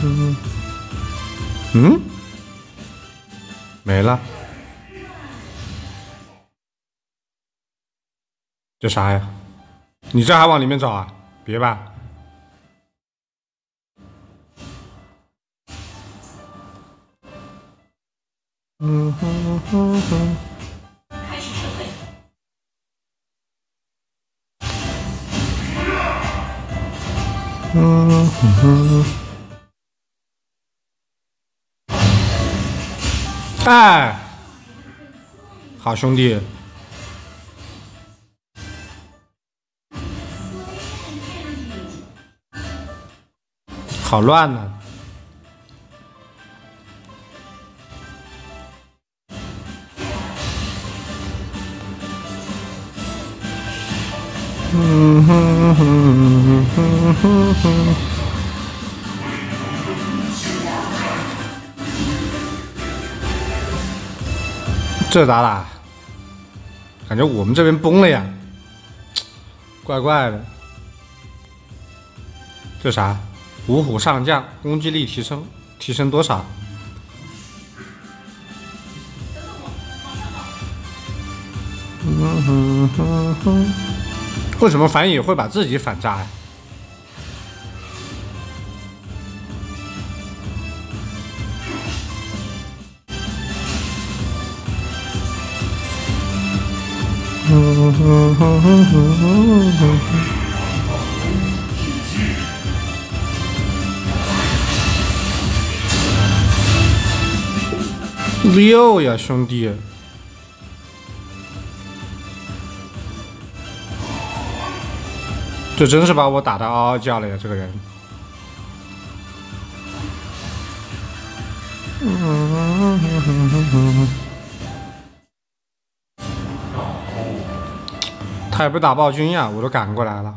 嗯，没了。这啥呀？你这还往里面找啊？别吧。哎，好兄弟，好乱呐、这咋打？感觉我们这边崩了呀，怪怪的。这啥？五虎上将，攻击力提升，提升多少？为什么反野会把自己反炸呀？六呀，兄弟！这真是把我打得嗷嗷叫了呀，这个人。他也不打暴君呀，我都赶过来了。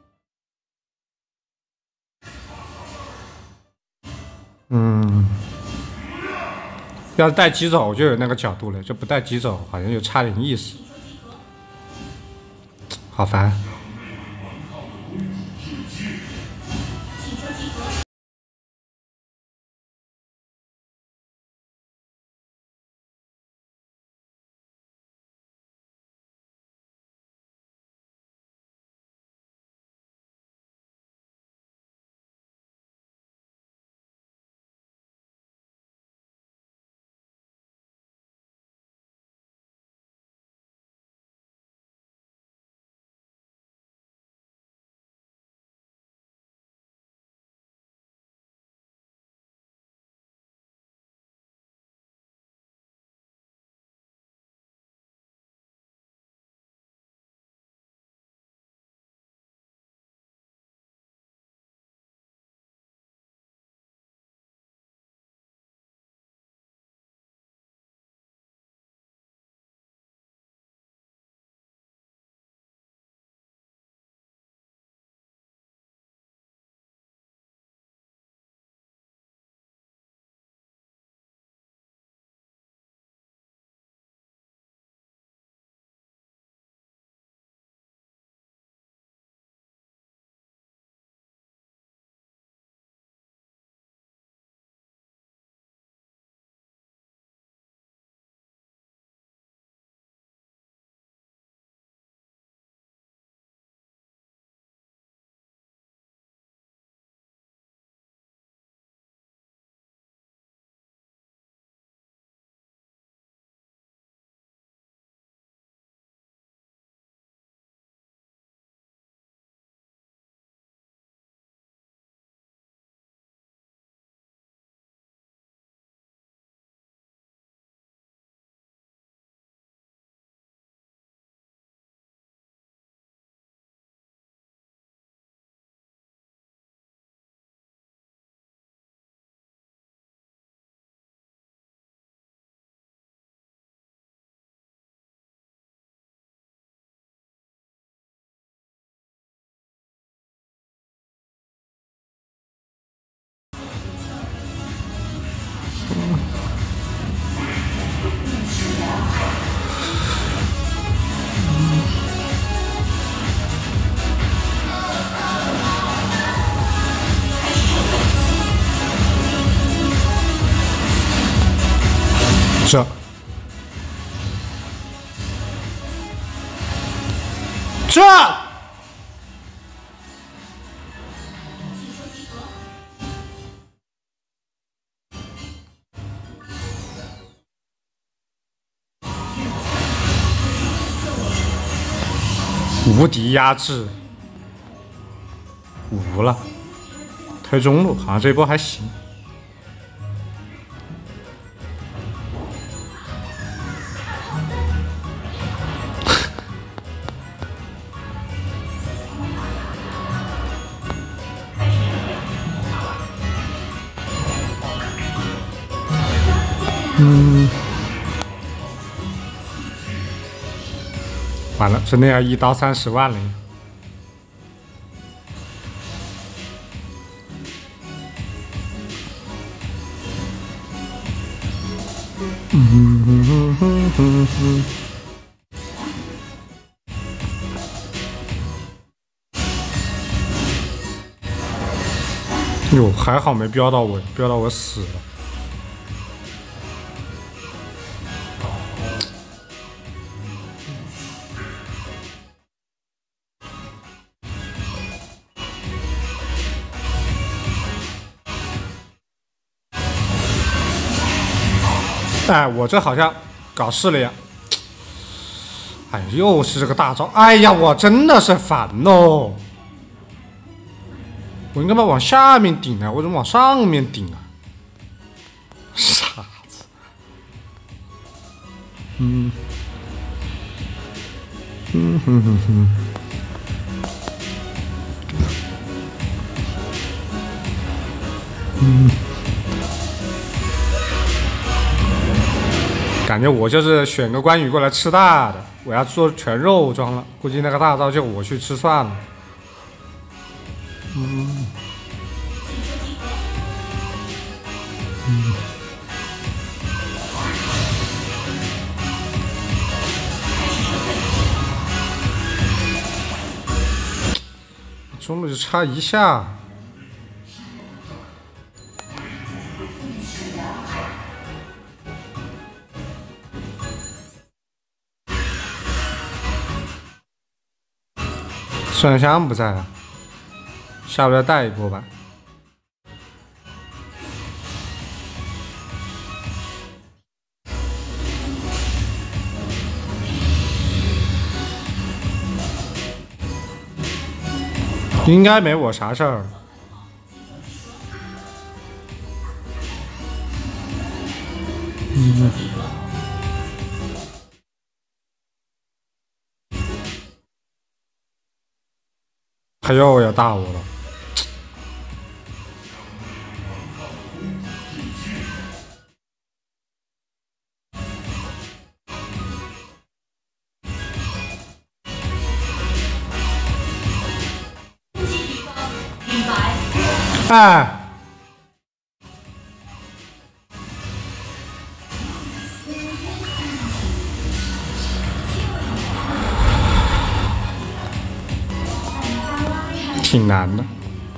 要是带急走就有那个角度了，这不带急走好像又差点意思，好烦。 这无敌压制5了，推中路，好像这一波还行。完了，真的要1刀30万了呀！哟，还好没飙到我，飙到我死了。哎，我这好像搞事了呀！哎，又是这个大招！哎呀，我真的是烦哦！我应该往下面顶啊，我怎么往上面顶啊？傻子！感觉我就是选个关羽过来吃大的，我要做全肉装了，估计那个大招就我去吃算了。中路就差一下。孙香不在了，下不来带一波吧。应该没我啥事儿。他又要大我了。哎，挺难的。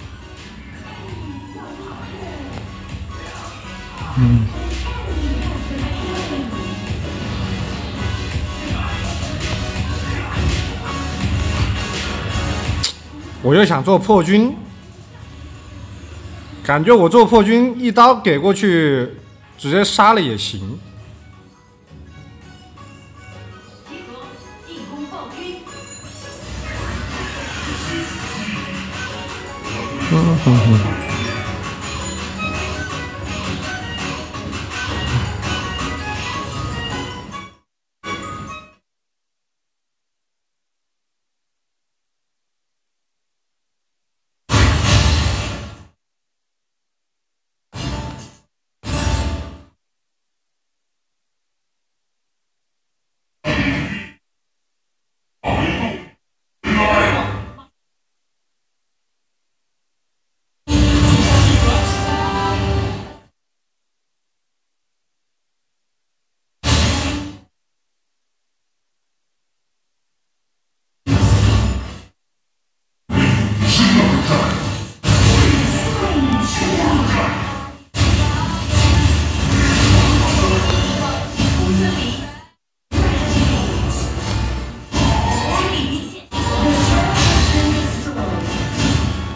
我又想做破军。感觉我做破军一刀给过去，直接杀了也行。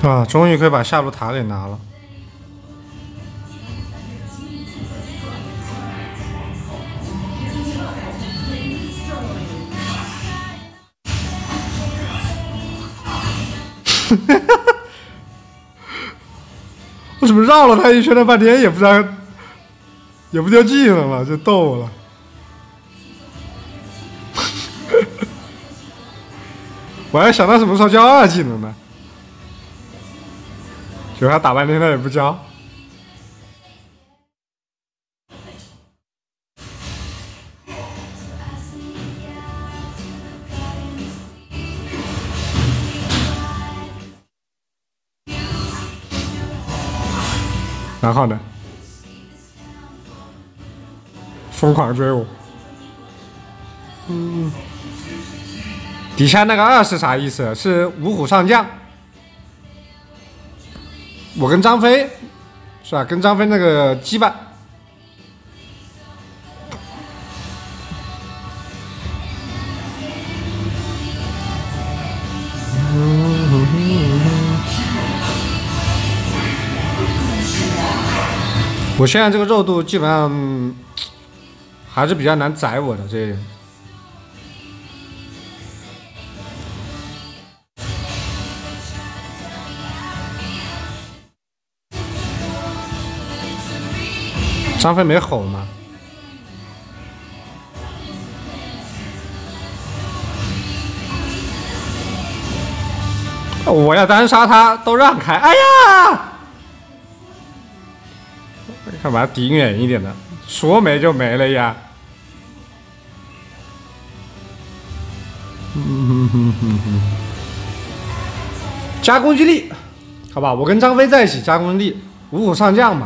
啊，终于可以把下路塔给拿了。我怎么绕了他一圈了半天也不知道，也不掉技能了，就逗我了。我还想到什么时候交2技能呢？结果他打半天他也不交。然后呢？疯狂追我。底下那个2是啥意思？是五虎上将。我跟张飞是吧？跟张飞那个羁绊。我现在这个肉度基本上还是比较难宰我的这些人。张飞没吼吗？我要单杀他，都让开！哎呀！看把他顶远一点的，说没就没了呀。加攻击力，好吧，我跟张飞在一起加攻击力，五虎上将嘛。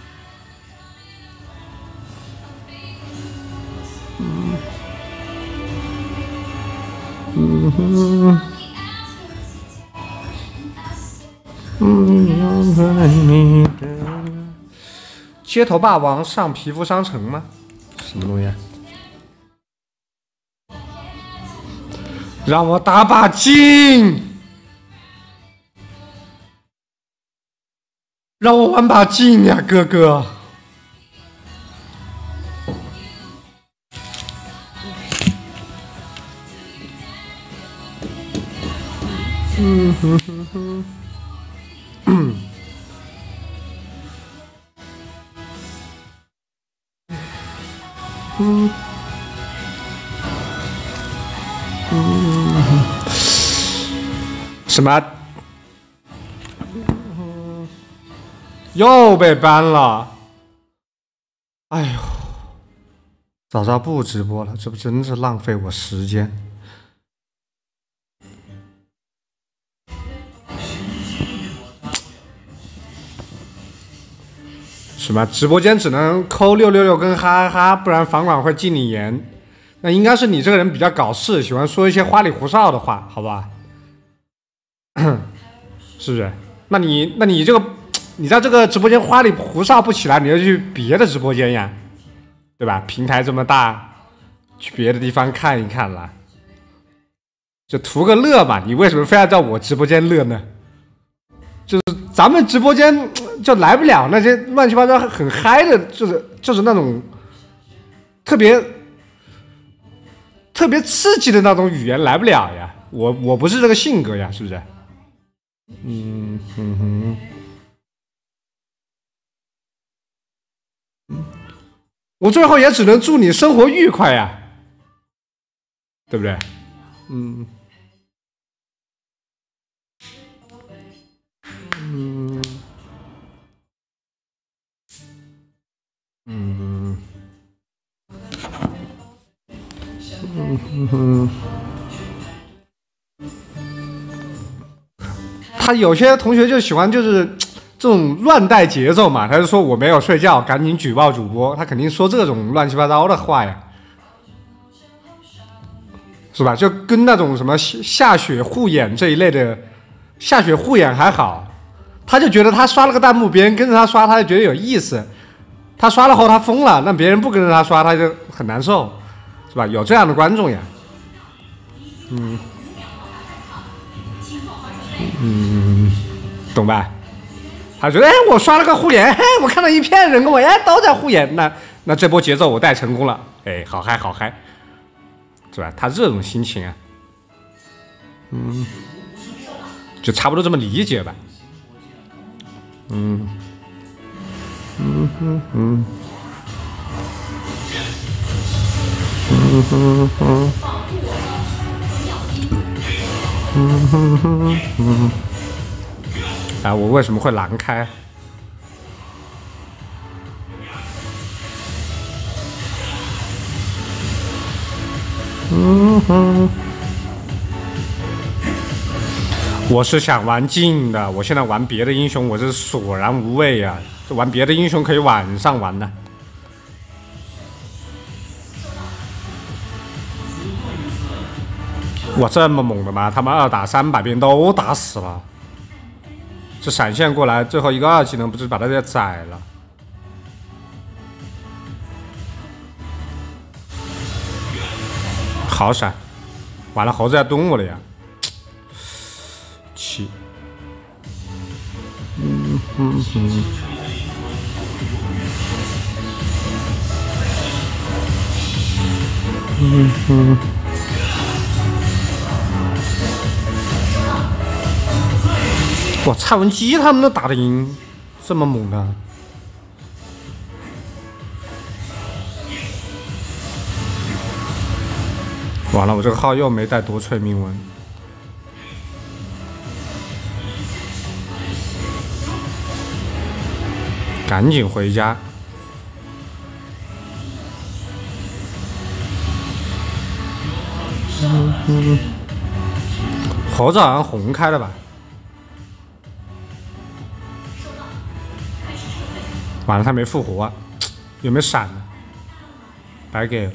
街头霸王上皮肤商城吗？什么东西啊？让我打把劲，让我玩把劲呀，哥哥！什么？又被 ban 了！哎呦，早知道不直播了，这不真是浪费我时间。什么？直播间只能扣666跟哈哈哈，不然房管会禁你言。那应该是你这个人比较搞事，喜欢说一些花里胡哨的话，好吧？是不是？那你这个，你在这个直播间花里胡哨不起来，你就去别的直播间呀，对吧？平台这么大，去别的地方看一看啦，就图个乐嘛。你为什么非要在我直播间乐呢？就是咱们直播间就来不了那些乱七八糟很嗨的，就是那种特别刺激的那种语言来不了呀。我不是这个性格呀，是不是？我最后也只能祝你生活愉快呀，对不对？他有些同学就喜欢就是这种乱带节奏嘛，他就说我没有睡觉，赶紧举报主播，他肯定说这种乱七八糟的话呀，是吧？就跟那种什么下雪护眼这一类的，下雪护眼还好，他就觉得他刷了个弹幕，别人跟着他刷，他就觉得有意思，他刷了后他疯了，那别人不跟着他刷，他就很难受，是吧？有这样的观众呀。 懂吧？他觉得，哎，我刷了个护眼，嘿，我看到一片人跟我，哎，都在护眼，那这波节奏我带成功了，哎，好嗨好嗨，是吧？他这种心情啊，就差不多这么理解吧，啊，我为什么会狼开？我是想玩近的，我现在玩别的英雄，我这是索然无味呀、这玩别的英雄可以晚上玩的。哇，这么猛的吗？他们2打300遍都打死了。这闪现过来，最后一个2技能不是把他给宰了？好闪！完了，猴子要蹲我了呀！气！哇，蔡文姬他们都打得赢，这么猛的！完了，我这个号又没带夺萃铭文，赶紧回家。猴子好像红开了吧？完了，他没复活啊，有没有闪呢？白给了。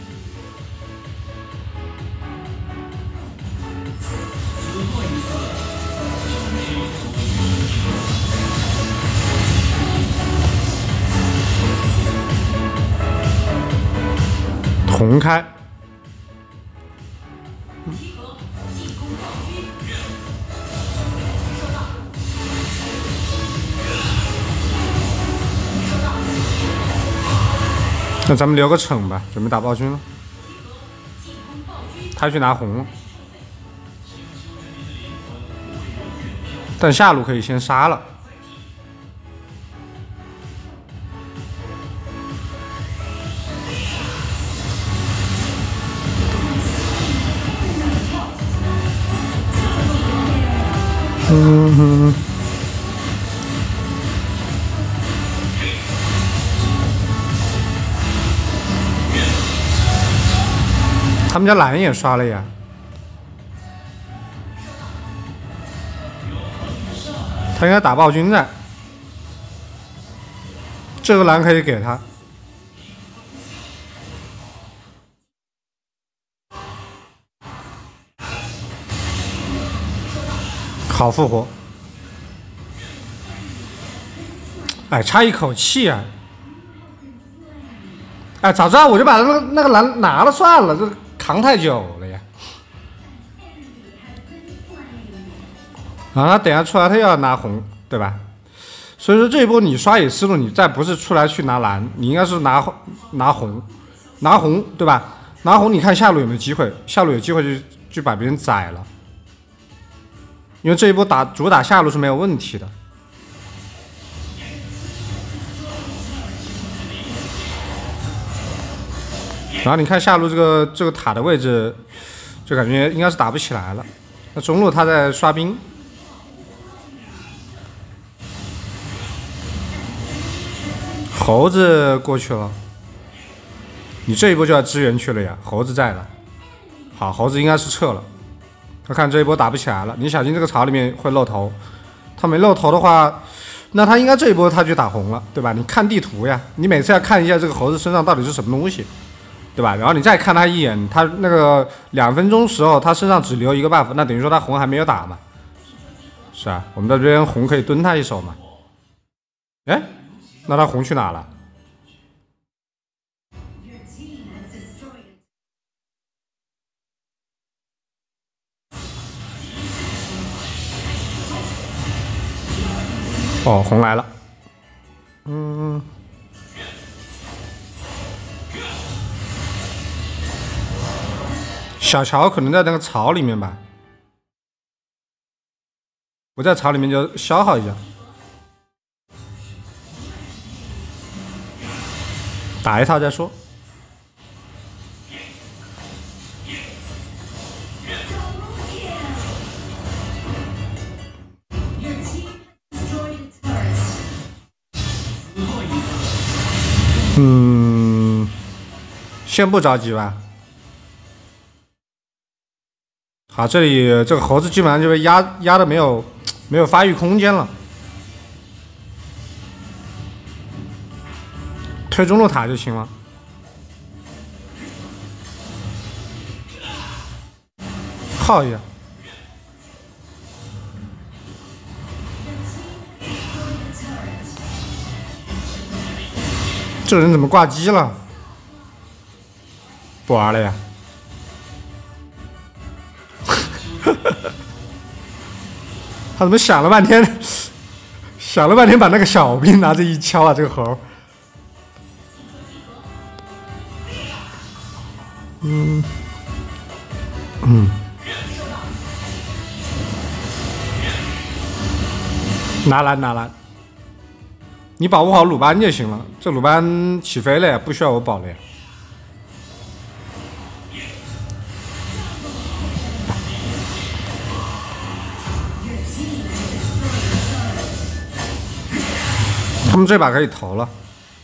红开，那咱们留个惩吧，准备打暴君了。他去拿红了，但下路可以先杀了。他们家蓝也刷了呀，他应该打暴君在，这个蓝可以给他。好复活，哎，差一口气啊！哎，早知道我就把那个蓝拿了算了，这扛太久了呀。啊，等下出来他又要拿红，对吧？所以说这一波你刷野思路，你再不是出来去拿蓝，你应该是拿红，对吧？拿红，你看下路有没有机会？下路有机会就把别人宰了。因为这一波主打下路是没有问题的，然后你看下路这个塔的位置，就感觉应该是打不起来了。那中路他在刷兵，猴子过去了，你这一波就要支援去了呀。猴子在了，好，猴子应该是撤了。他看这一波打不起来了，你小心这个槽里面会露头。他没露头的话，那他应该这一波他就打红了，对吧？你看地图呀，你每次要看一下这个猴子身上到底是什么东西，对吧？然后你再看他一眼，他那个2分钟时候他身上只留一个 buff， 那等于说他红还没有打嘛，是啊，我们在这边红可以蹲他一手嘛。哎，那他红去哪了？ 哦，红来了。小乔可能在那个草里面吧，不在草里面就消耗一下，打一套再说。先不着急吧。好，这里这个猴子基本上就被压的没有发育空间了，推中路塔就行了。耗一下。这人怎么挂机了？不玩了呀？他怎么想了半天，把那个小兵拿着一敲啊，这个猴。拿蓝，你保护好鲁班就行了。这鲁班起飞了呀，不需要我保了呀。他们这把可以投了，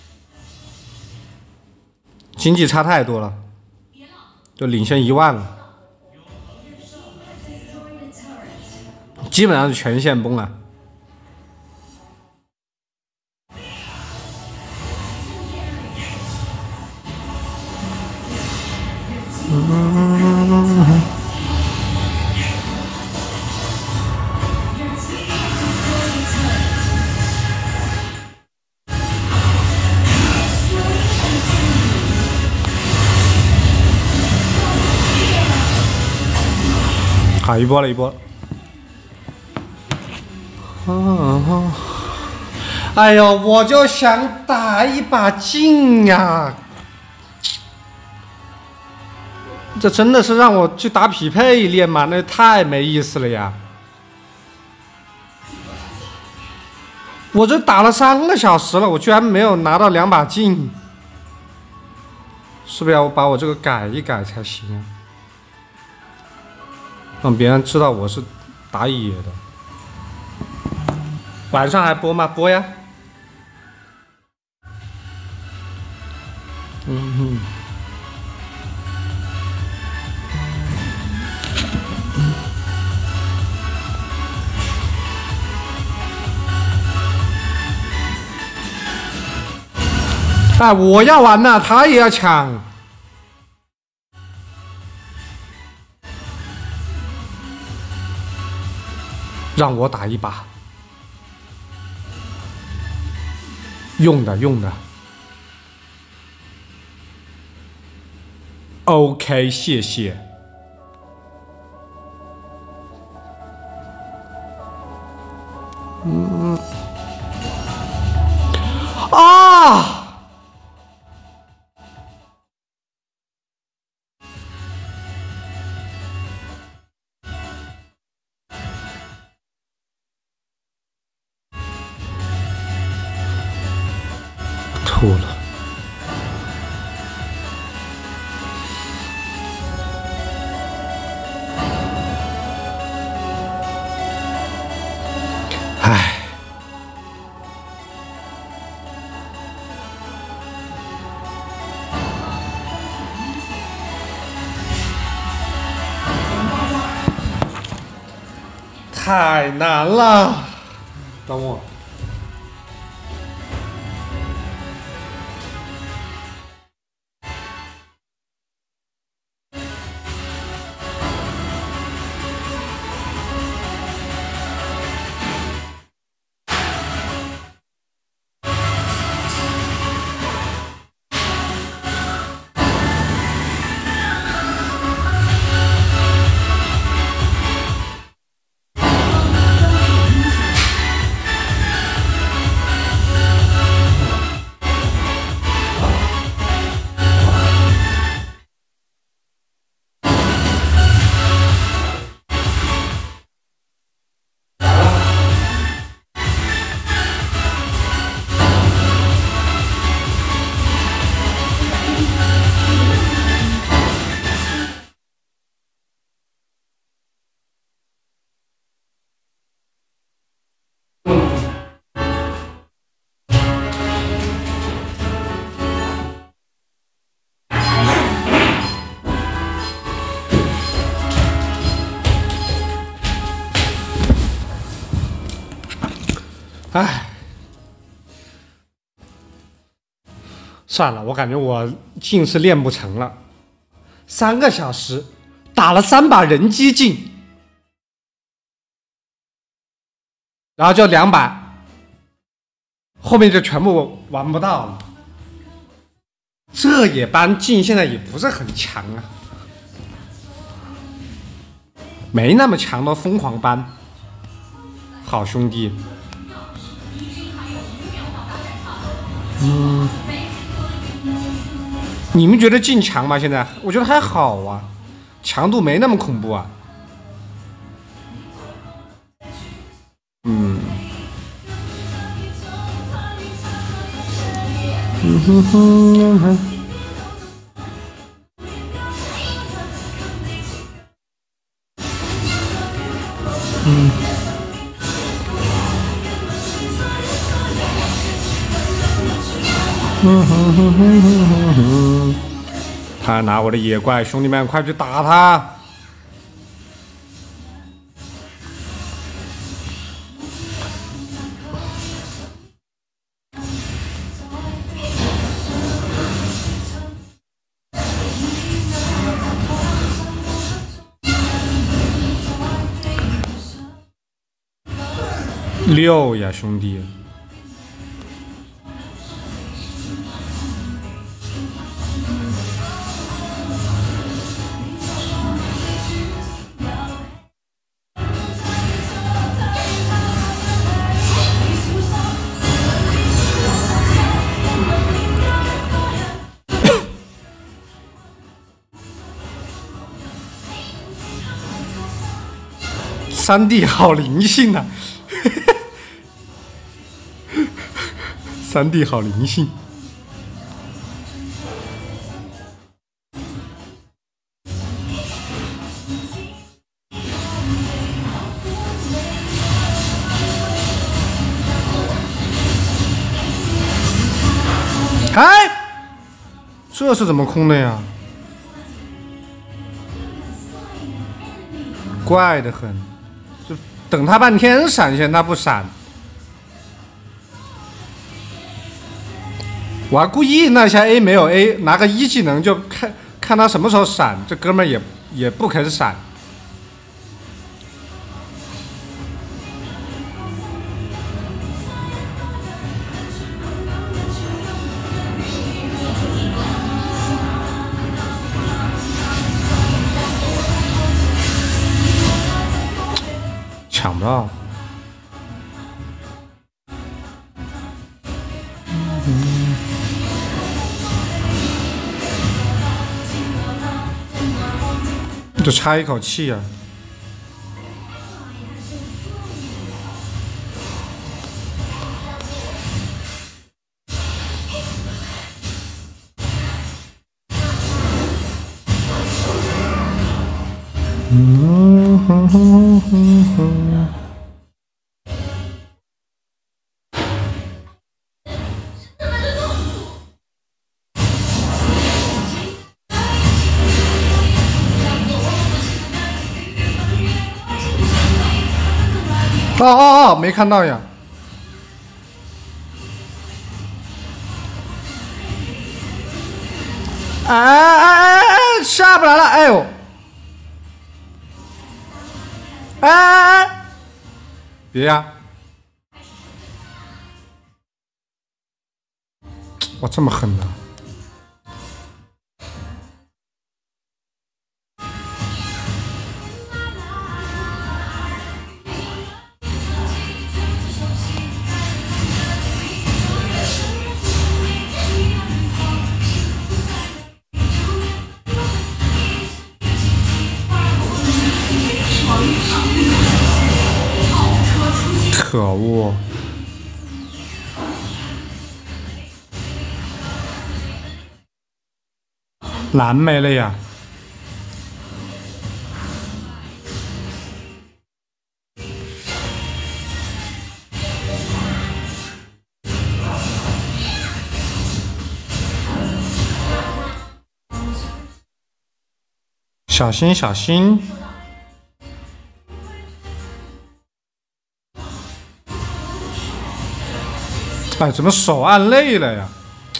经济差太多了，就领先1万了，基本上是全线崩了。好，一波了。哎呦，我就想打一把劲呀！这真的是让我去打匹配练吗？那太没意思了呀！我这打了3个小时了，我居然没有拿到2把劲，是不是要把我这个改一改才行啊？让别人知道我是打野的。晚上还播吗？播呀。哎，我要玩呐，他也要抢。让我打一把，用的。OK， 谢谢。啊！吐了。唉。太难了，等我。 唉，算了，我感觉我劲是练不成了。3个小时打了3把人机镜，然后就2把，后面就全部玩不到了。这野班劲现在也不是很强啊，没那么强的疯狂班。好兄弟，你们觉得劲强吗？现在我觉得还好啊，强度没那么恐怖啊。他拿我的野怪，兄弟们快去打他！6呀，兄弟！3D 好灵性啊！3D 好灵性。哎，这是怎么空的呀？怪得很，就等他半天闪现，他不闪。我还故意那下 A 没有 A， 拿个1技能就看他什么时候闪，这哥们儿也不肯闪。抢不到。就差一口气啊！哦，没看到呀！哎，下不来了！哎呦！哎，别呀！哇，这么狠的！可恶！蓝没了呀！小心，小心！ 哎，怎么手按累了呀？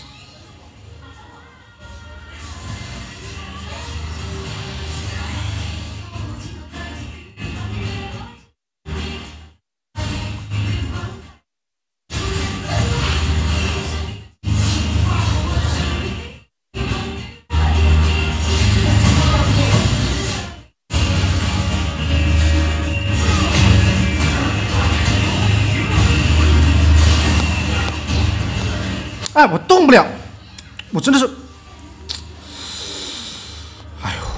哎，我动不了，我真的是，哎呦，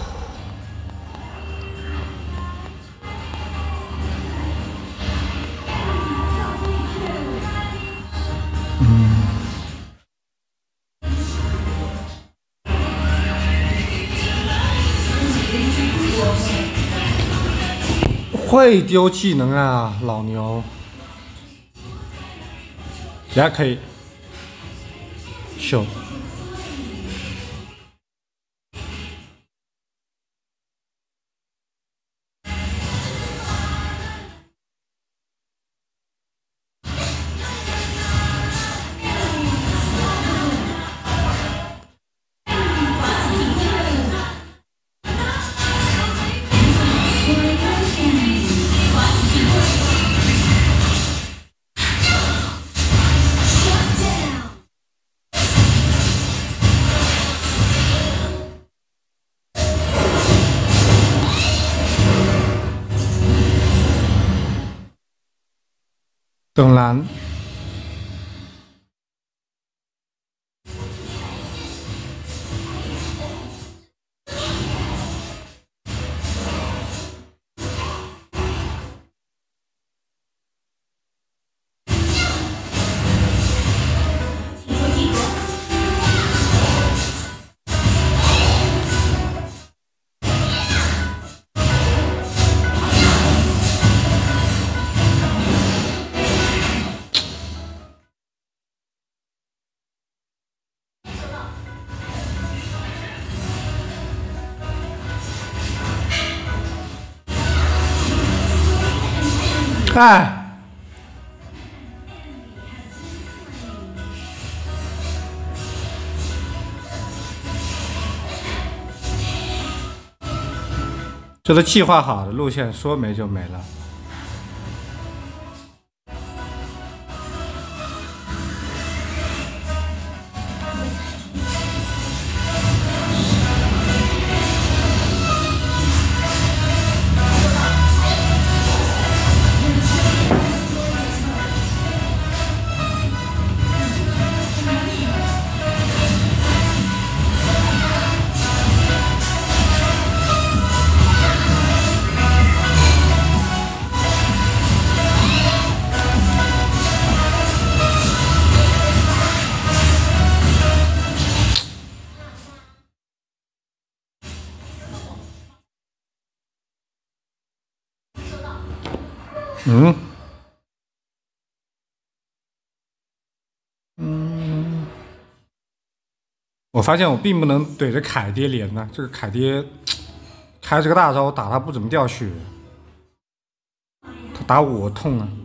会丢技能啊，老牛，也可以。秀，等蓝。哎，这都计划好的路线，说没就没了。我发现我并不能怼着凯爹连呢，这个凯爹开这个大招打他不怎么掉血，他打我痛啊。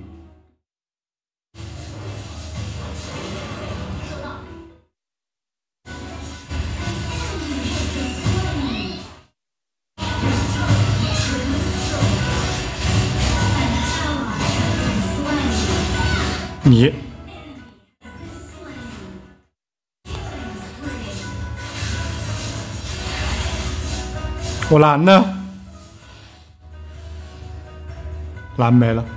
你，我蓝呢？蓝没了。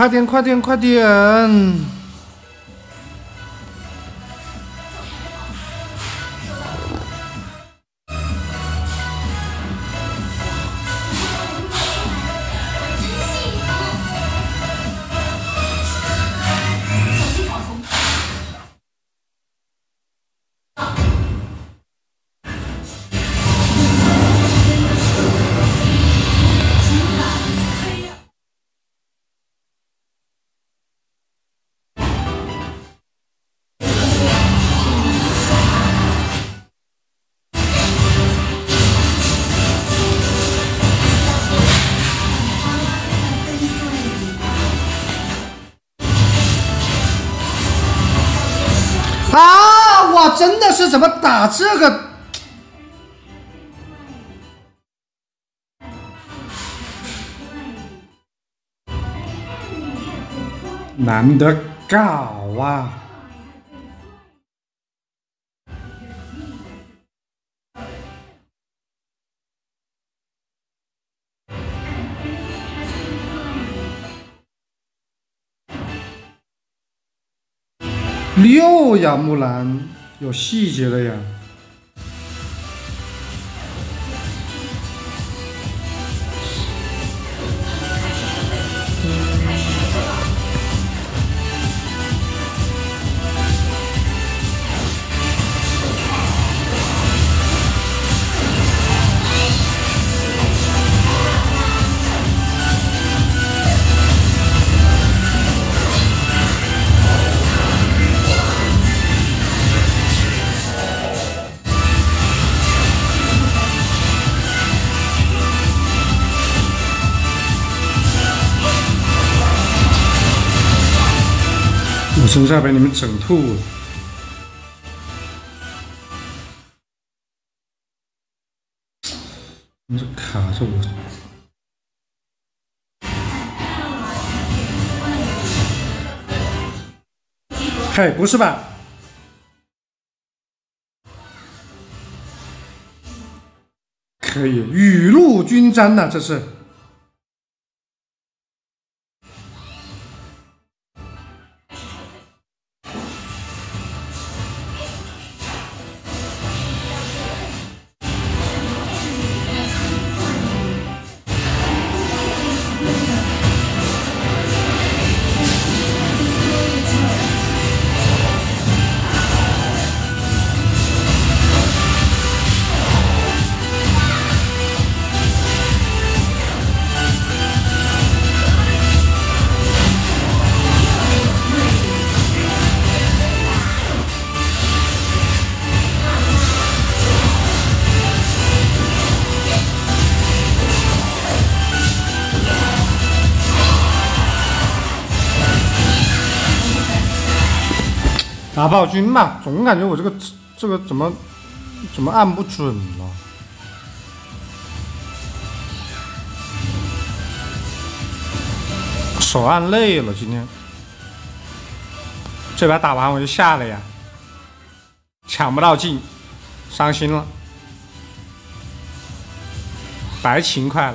快点快点快点！啊！我真的是怎么打这个？难得搞啊！6呀，木兰有细节的呀。我身上被你们整吐了。你这卡着我。嘿，不是吧？可以，雨露均沾呐，这是。打暴君嘛，总感觉我这个怎么按不准了？手按累了，今天这把打完我就下了呀，抢不到镜，伤心了，白勤快了。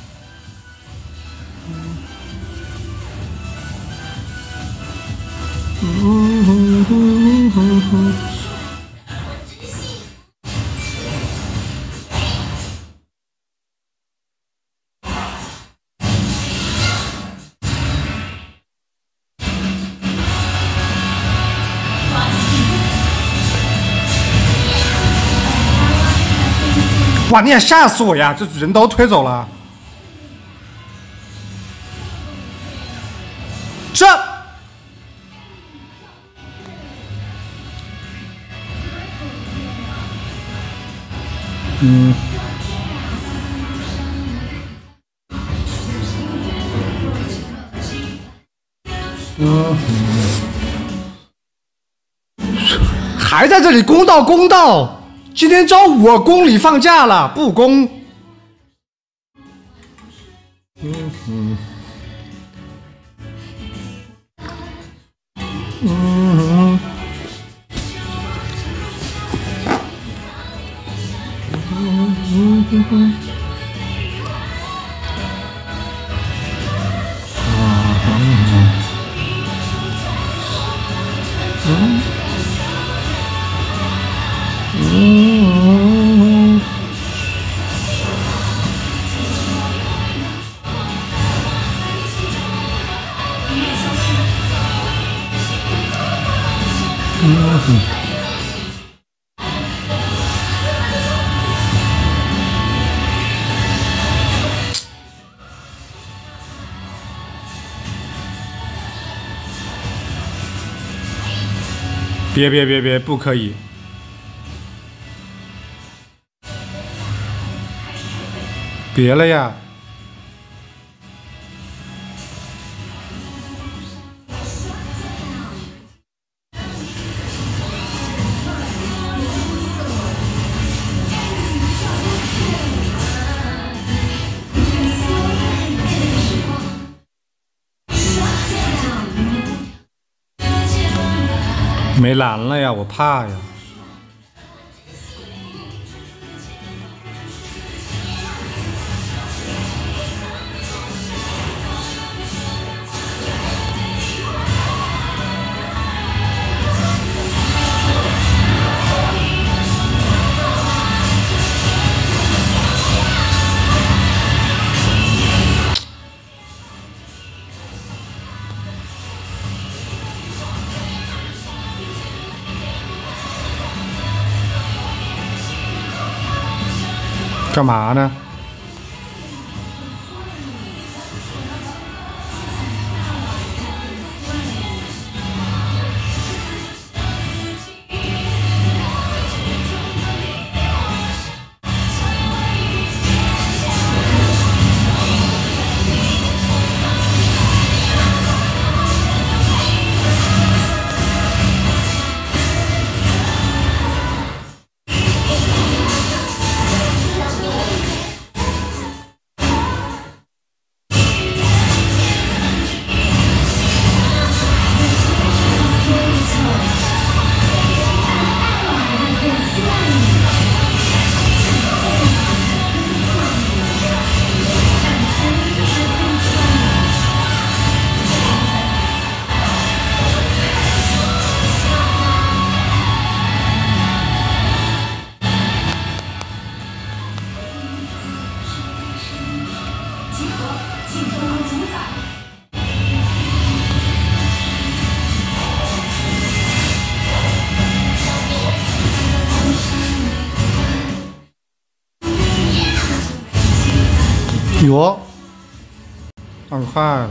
哇！你也吓死我呀！这人都推走了，这。还在这里公道，今天周五我公里放假了，不公。 别，不可以！别了呀！没蓝了呀，我怕呀。干嘛呢？哟，很快了。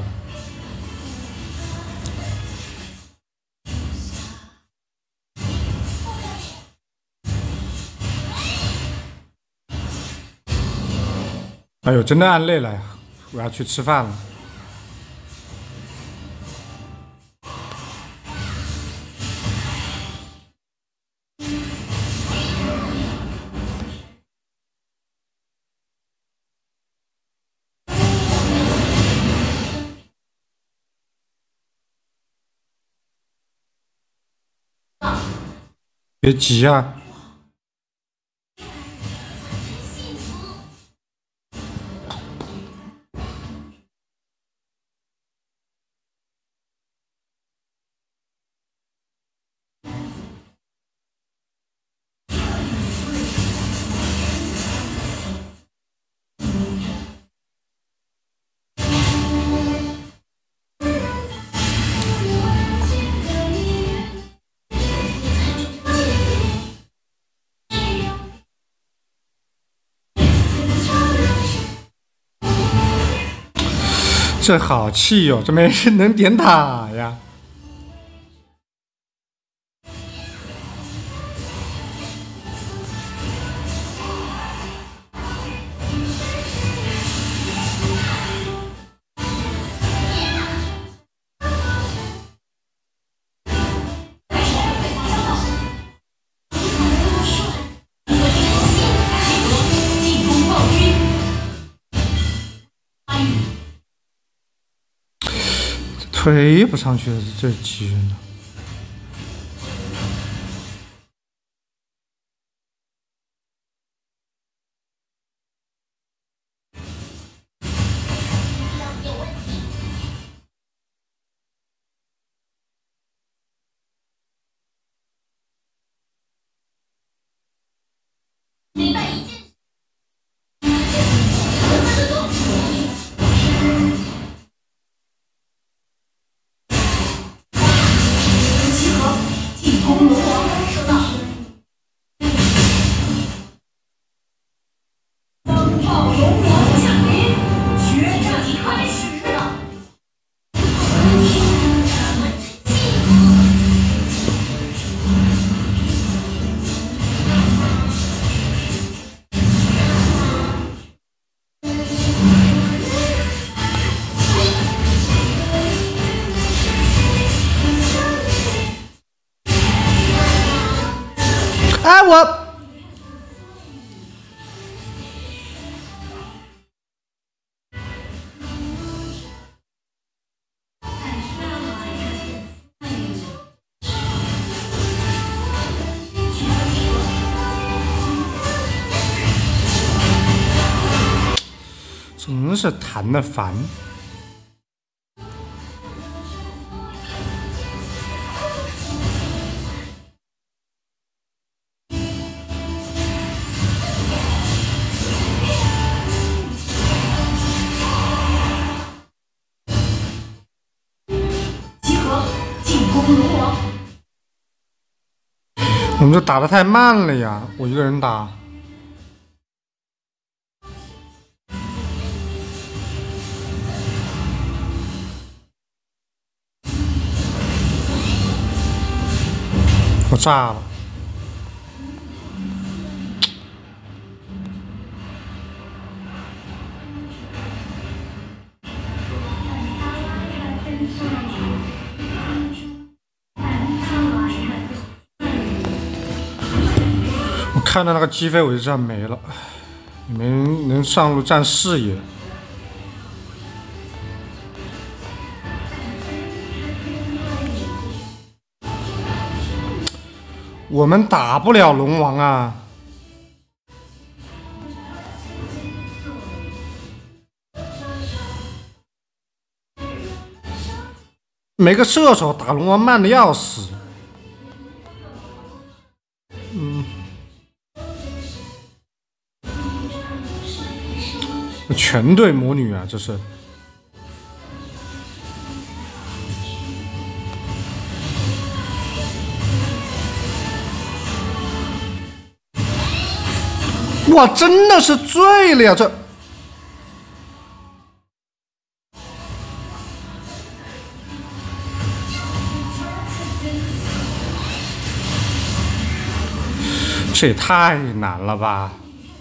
哎呦，真的按累了呀！我要去吃饭了。别急啊！这好气哟、这没人能点塔呀！推不上去了，这急人呢。 哎，我。真是弹的烦。 集合，进攻龙王。 我们这打的太慢了呀，我一个人打。我炸了！我看到那个击飞我就站没了，也没人能上路占视野。我们打不了龙王啊！每个射手打龙王慢的要死。全队魔女啊，这是。哇，真的是醉了呀！这也太难了吧！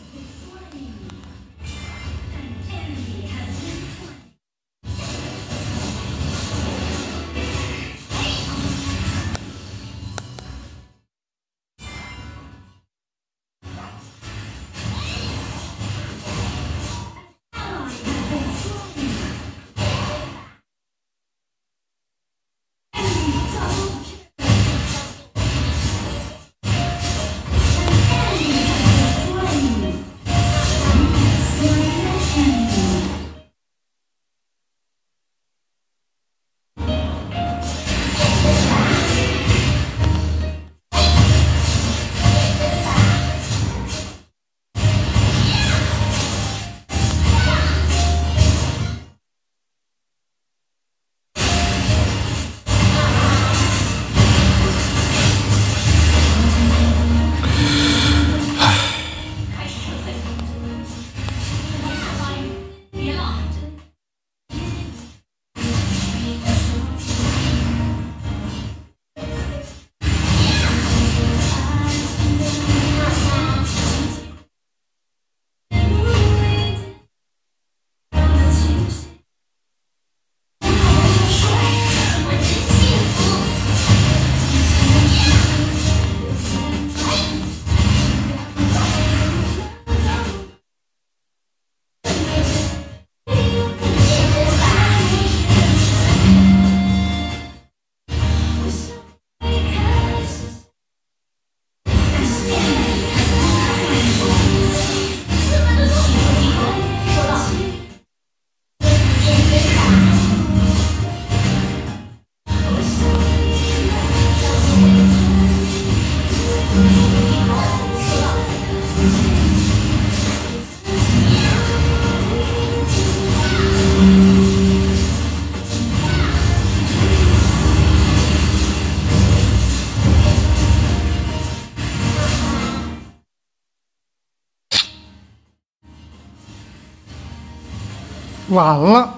完了。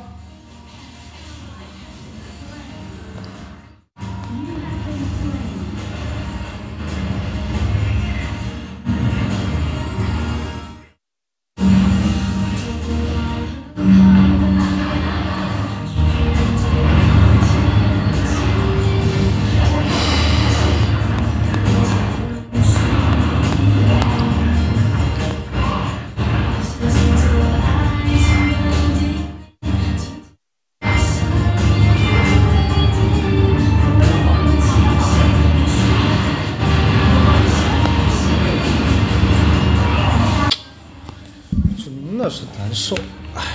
受。哎，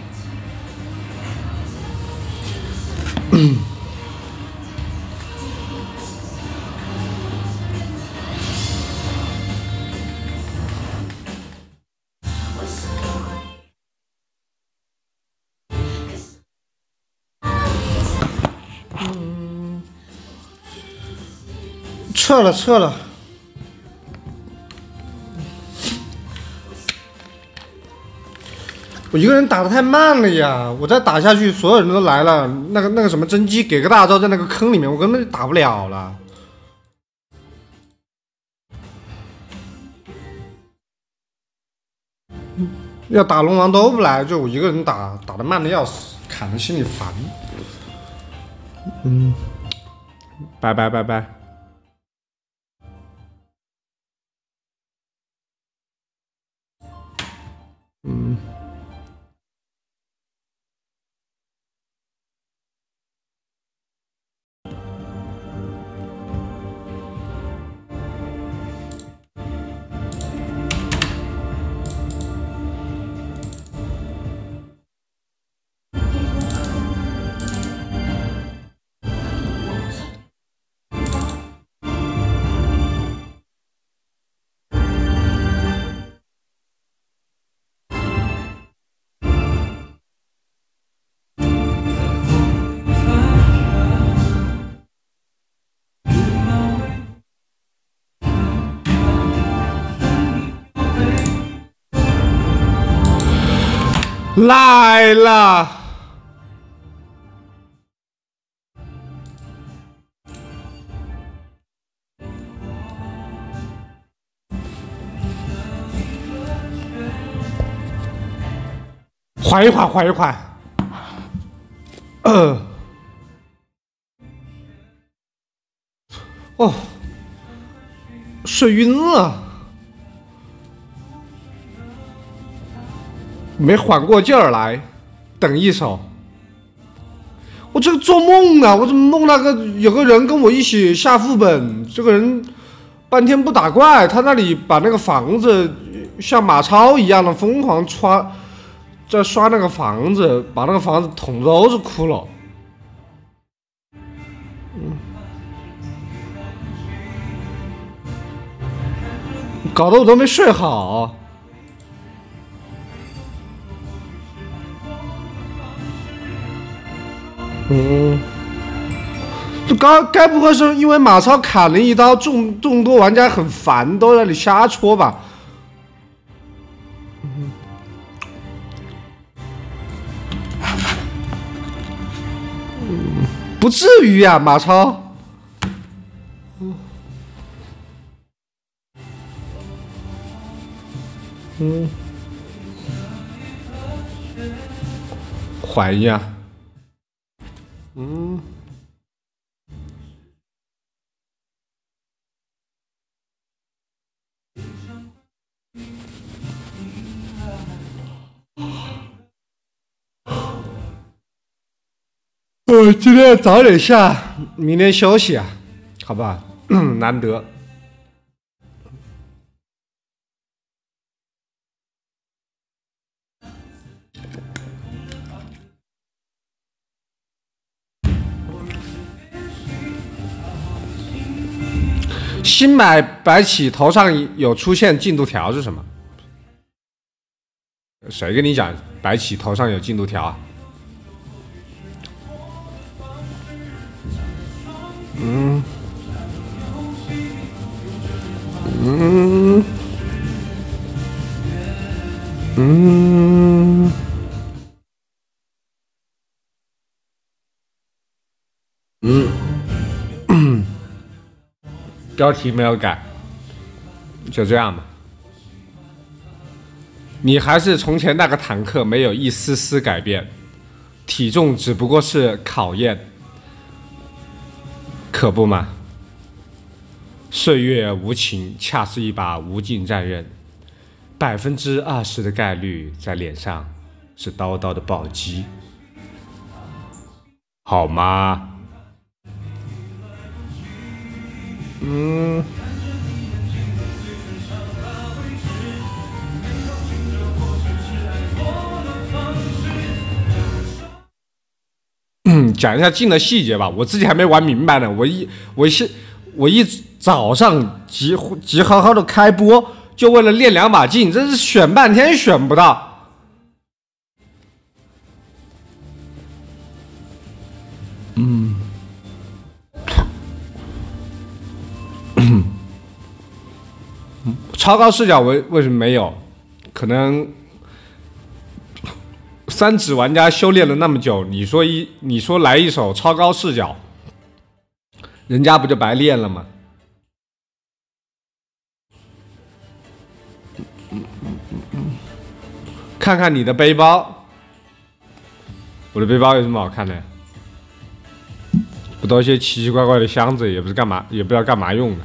撤了撤了。我一个人打的太慢了呀！我再打下去，所有人都来了。那个什么甄姬给个大招在那个坑里面，我根本就打不了了。要打龙王都不来，就我一个人打，打的慢的要死，砍的心里烦。 拜拜拜拜。来了，缓一缓，缓一缓。 哦，睡晕了。 没缓过劲儿来，等一手。 我这个做梦呢，我怎么梦那个有个人跟我一起下副本？这个人半天不打怪，他那里把那个房子像马超一样的疯狂在刷那个房子，把那个房子捅都是窟窿。搞得我都没睡好。这该不会是因为马超砍了一刀，众多玩家很烦，都在那里瞎戳吧？不至于啊，马超。 缓一下。 今天早点下，明天休息啊，好吧？ 难得。新买白起头上有出现进度条是什么？谁跟你讲白起头上有进度条啊？标题没有改，就这样吧。你还是从前那个坦克，没有一丝丝改变，体重只不过是考验，可不嘛？岁月无情，恰似一把无尽战刃，20%的概率在脸上是刀刀的暴击，好吗？ 讲一下进的细节吧，我自己还没玩明白呢。我一早上急好好的开播，就为了练2把劲，真是选半天选不到。超高视角为什么没有？可能3指玩家修炼了那么久，你说来一手超高视角，人家不就白练了吗？看看你的背包，我的背包有什么好看的呀？不都一些奇奇怪怪的箱子，也不知道干嘛用的。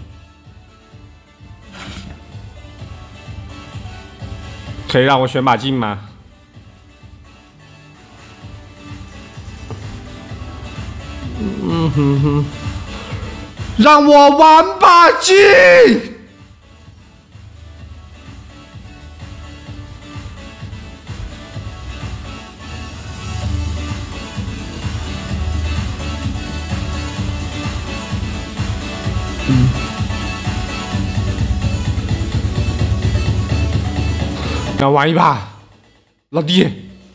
可以让我选把劲吗？ 让我玩把劲！ 要玩一把，老弟。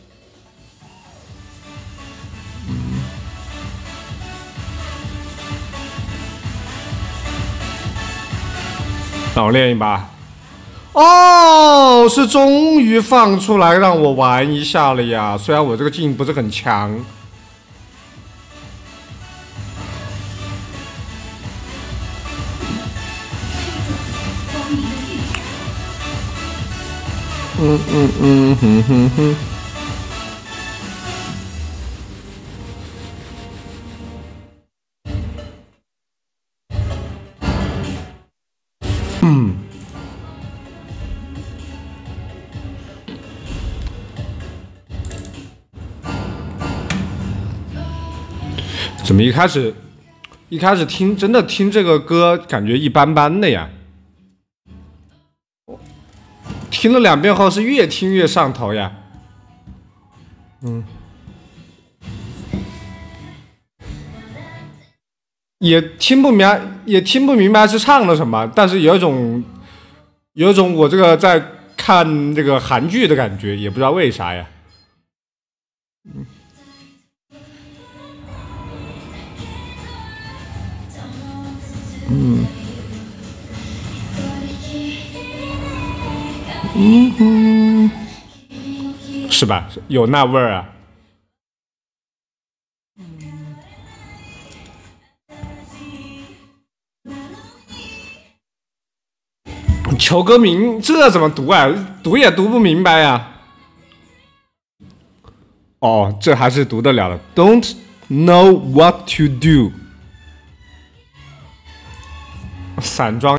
让我练一把。 哦，是终于放出来让我玩一下了呀！虽然我这个劲不是很强。 怎么一开始真的听这个歌感觉一般般的呀？听了2遍后是越听越上头呀。也听不明白是唱了什么，但是有一种我这个在看这个韩剧的感觉，也不知道为啥呀。是吧？有那味儿啊。求歌名这怎么读啊？读也读不明白呀。哦，这还是读得了的。Don't know what to do。散装。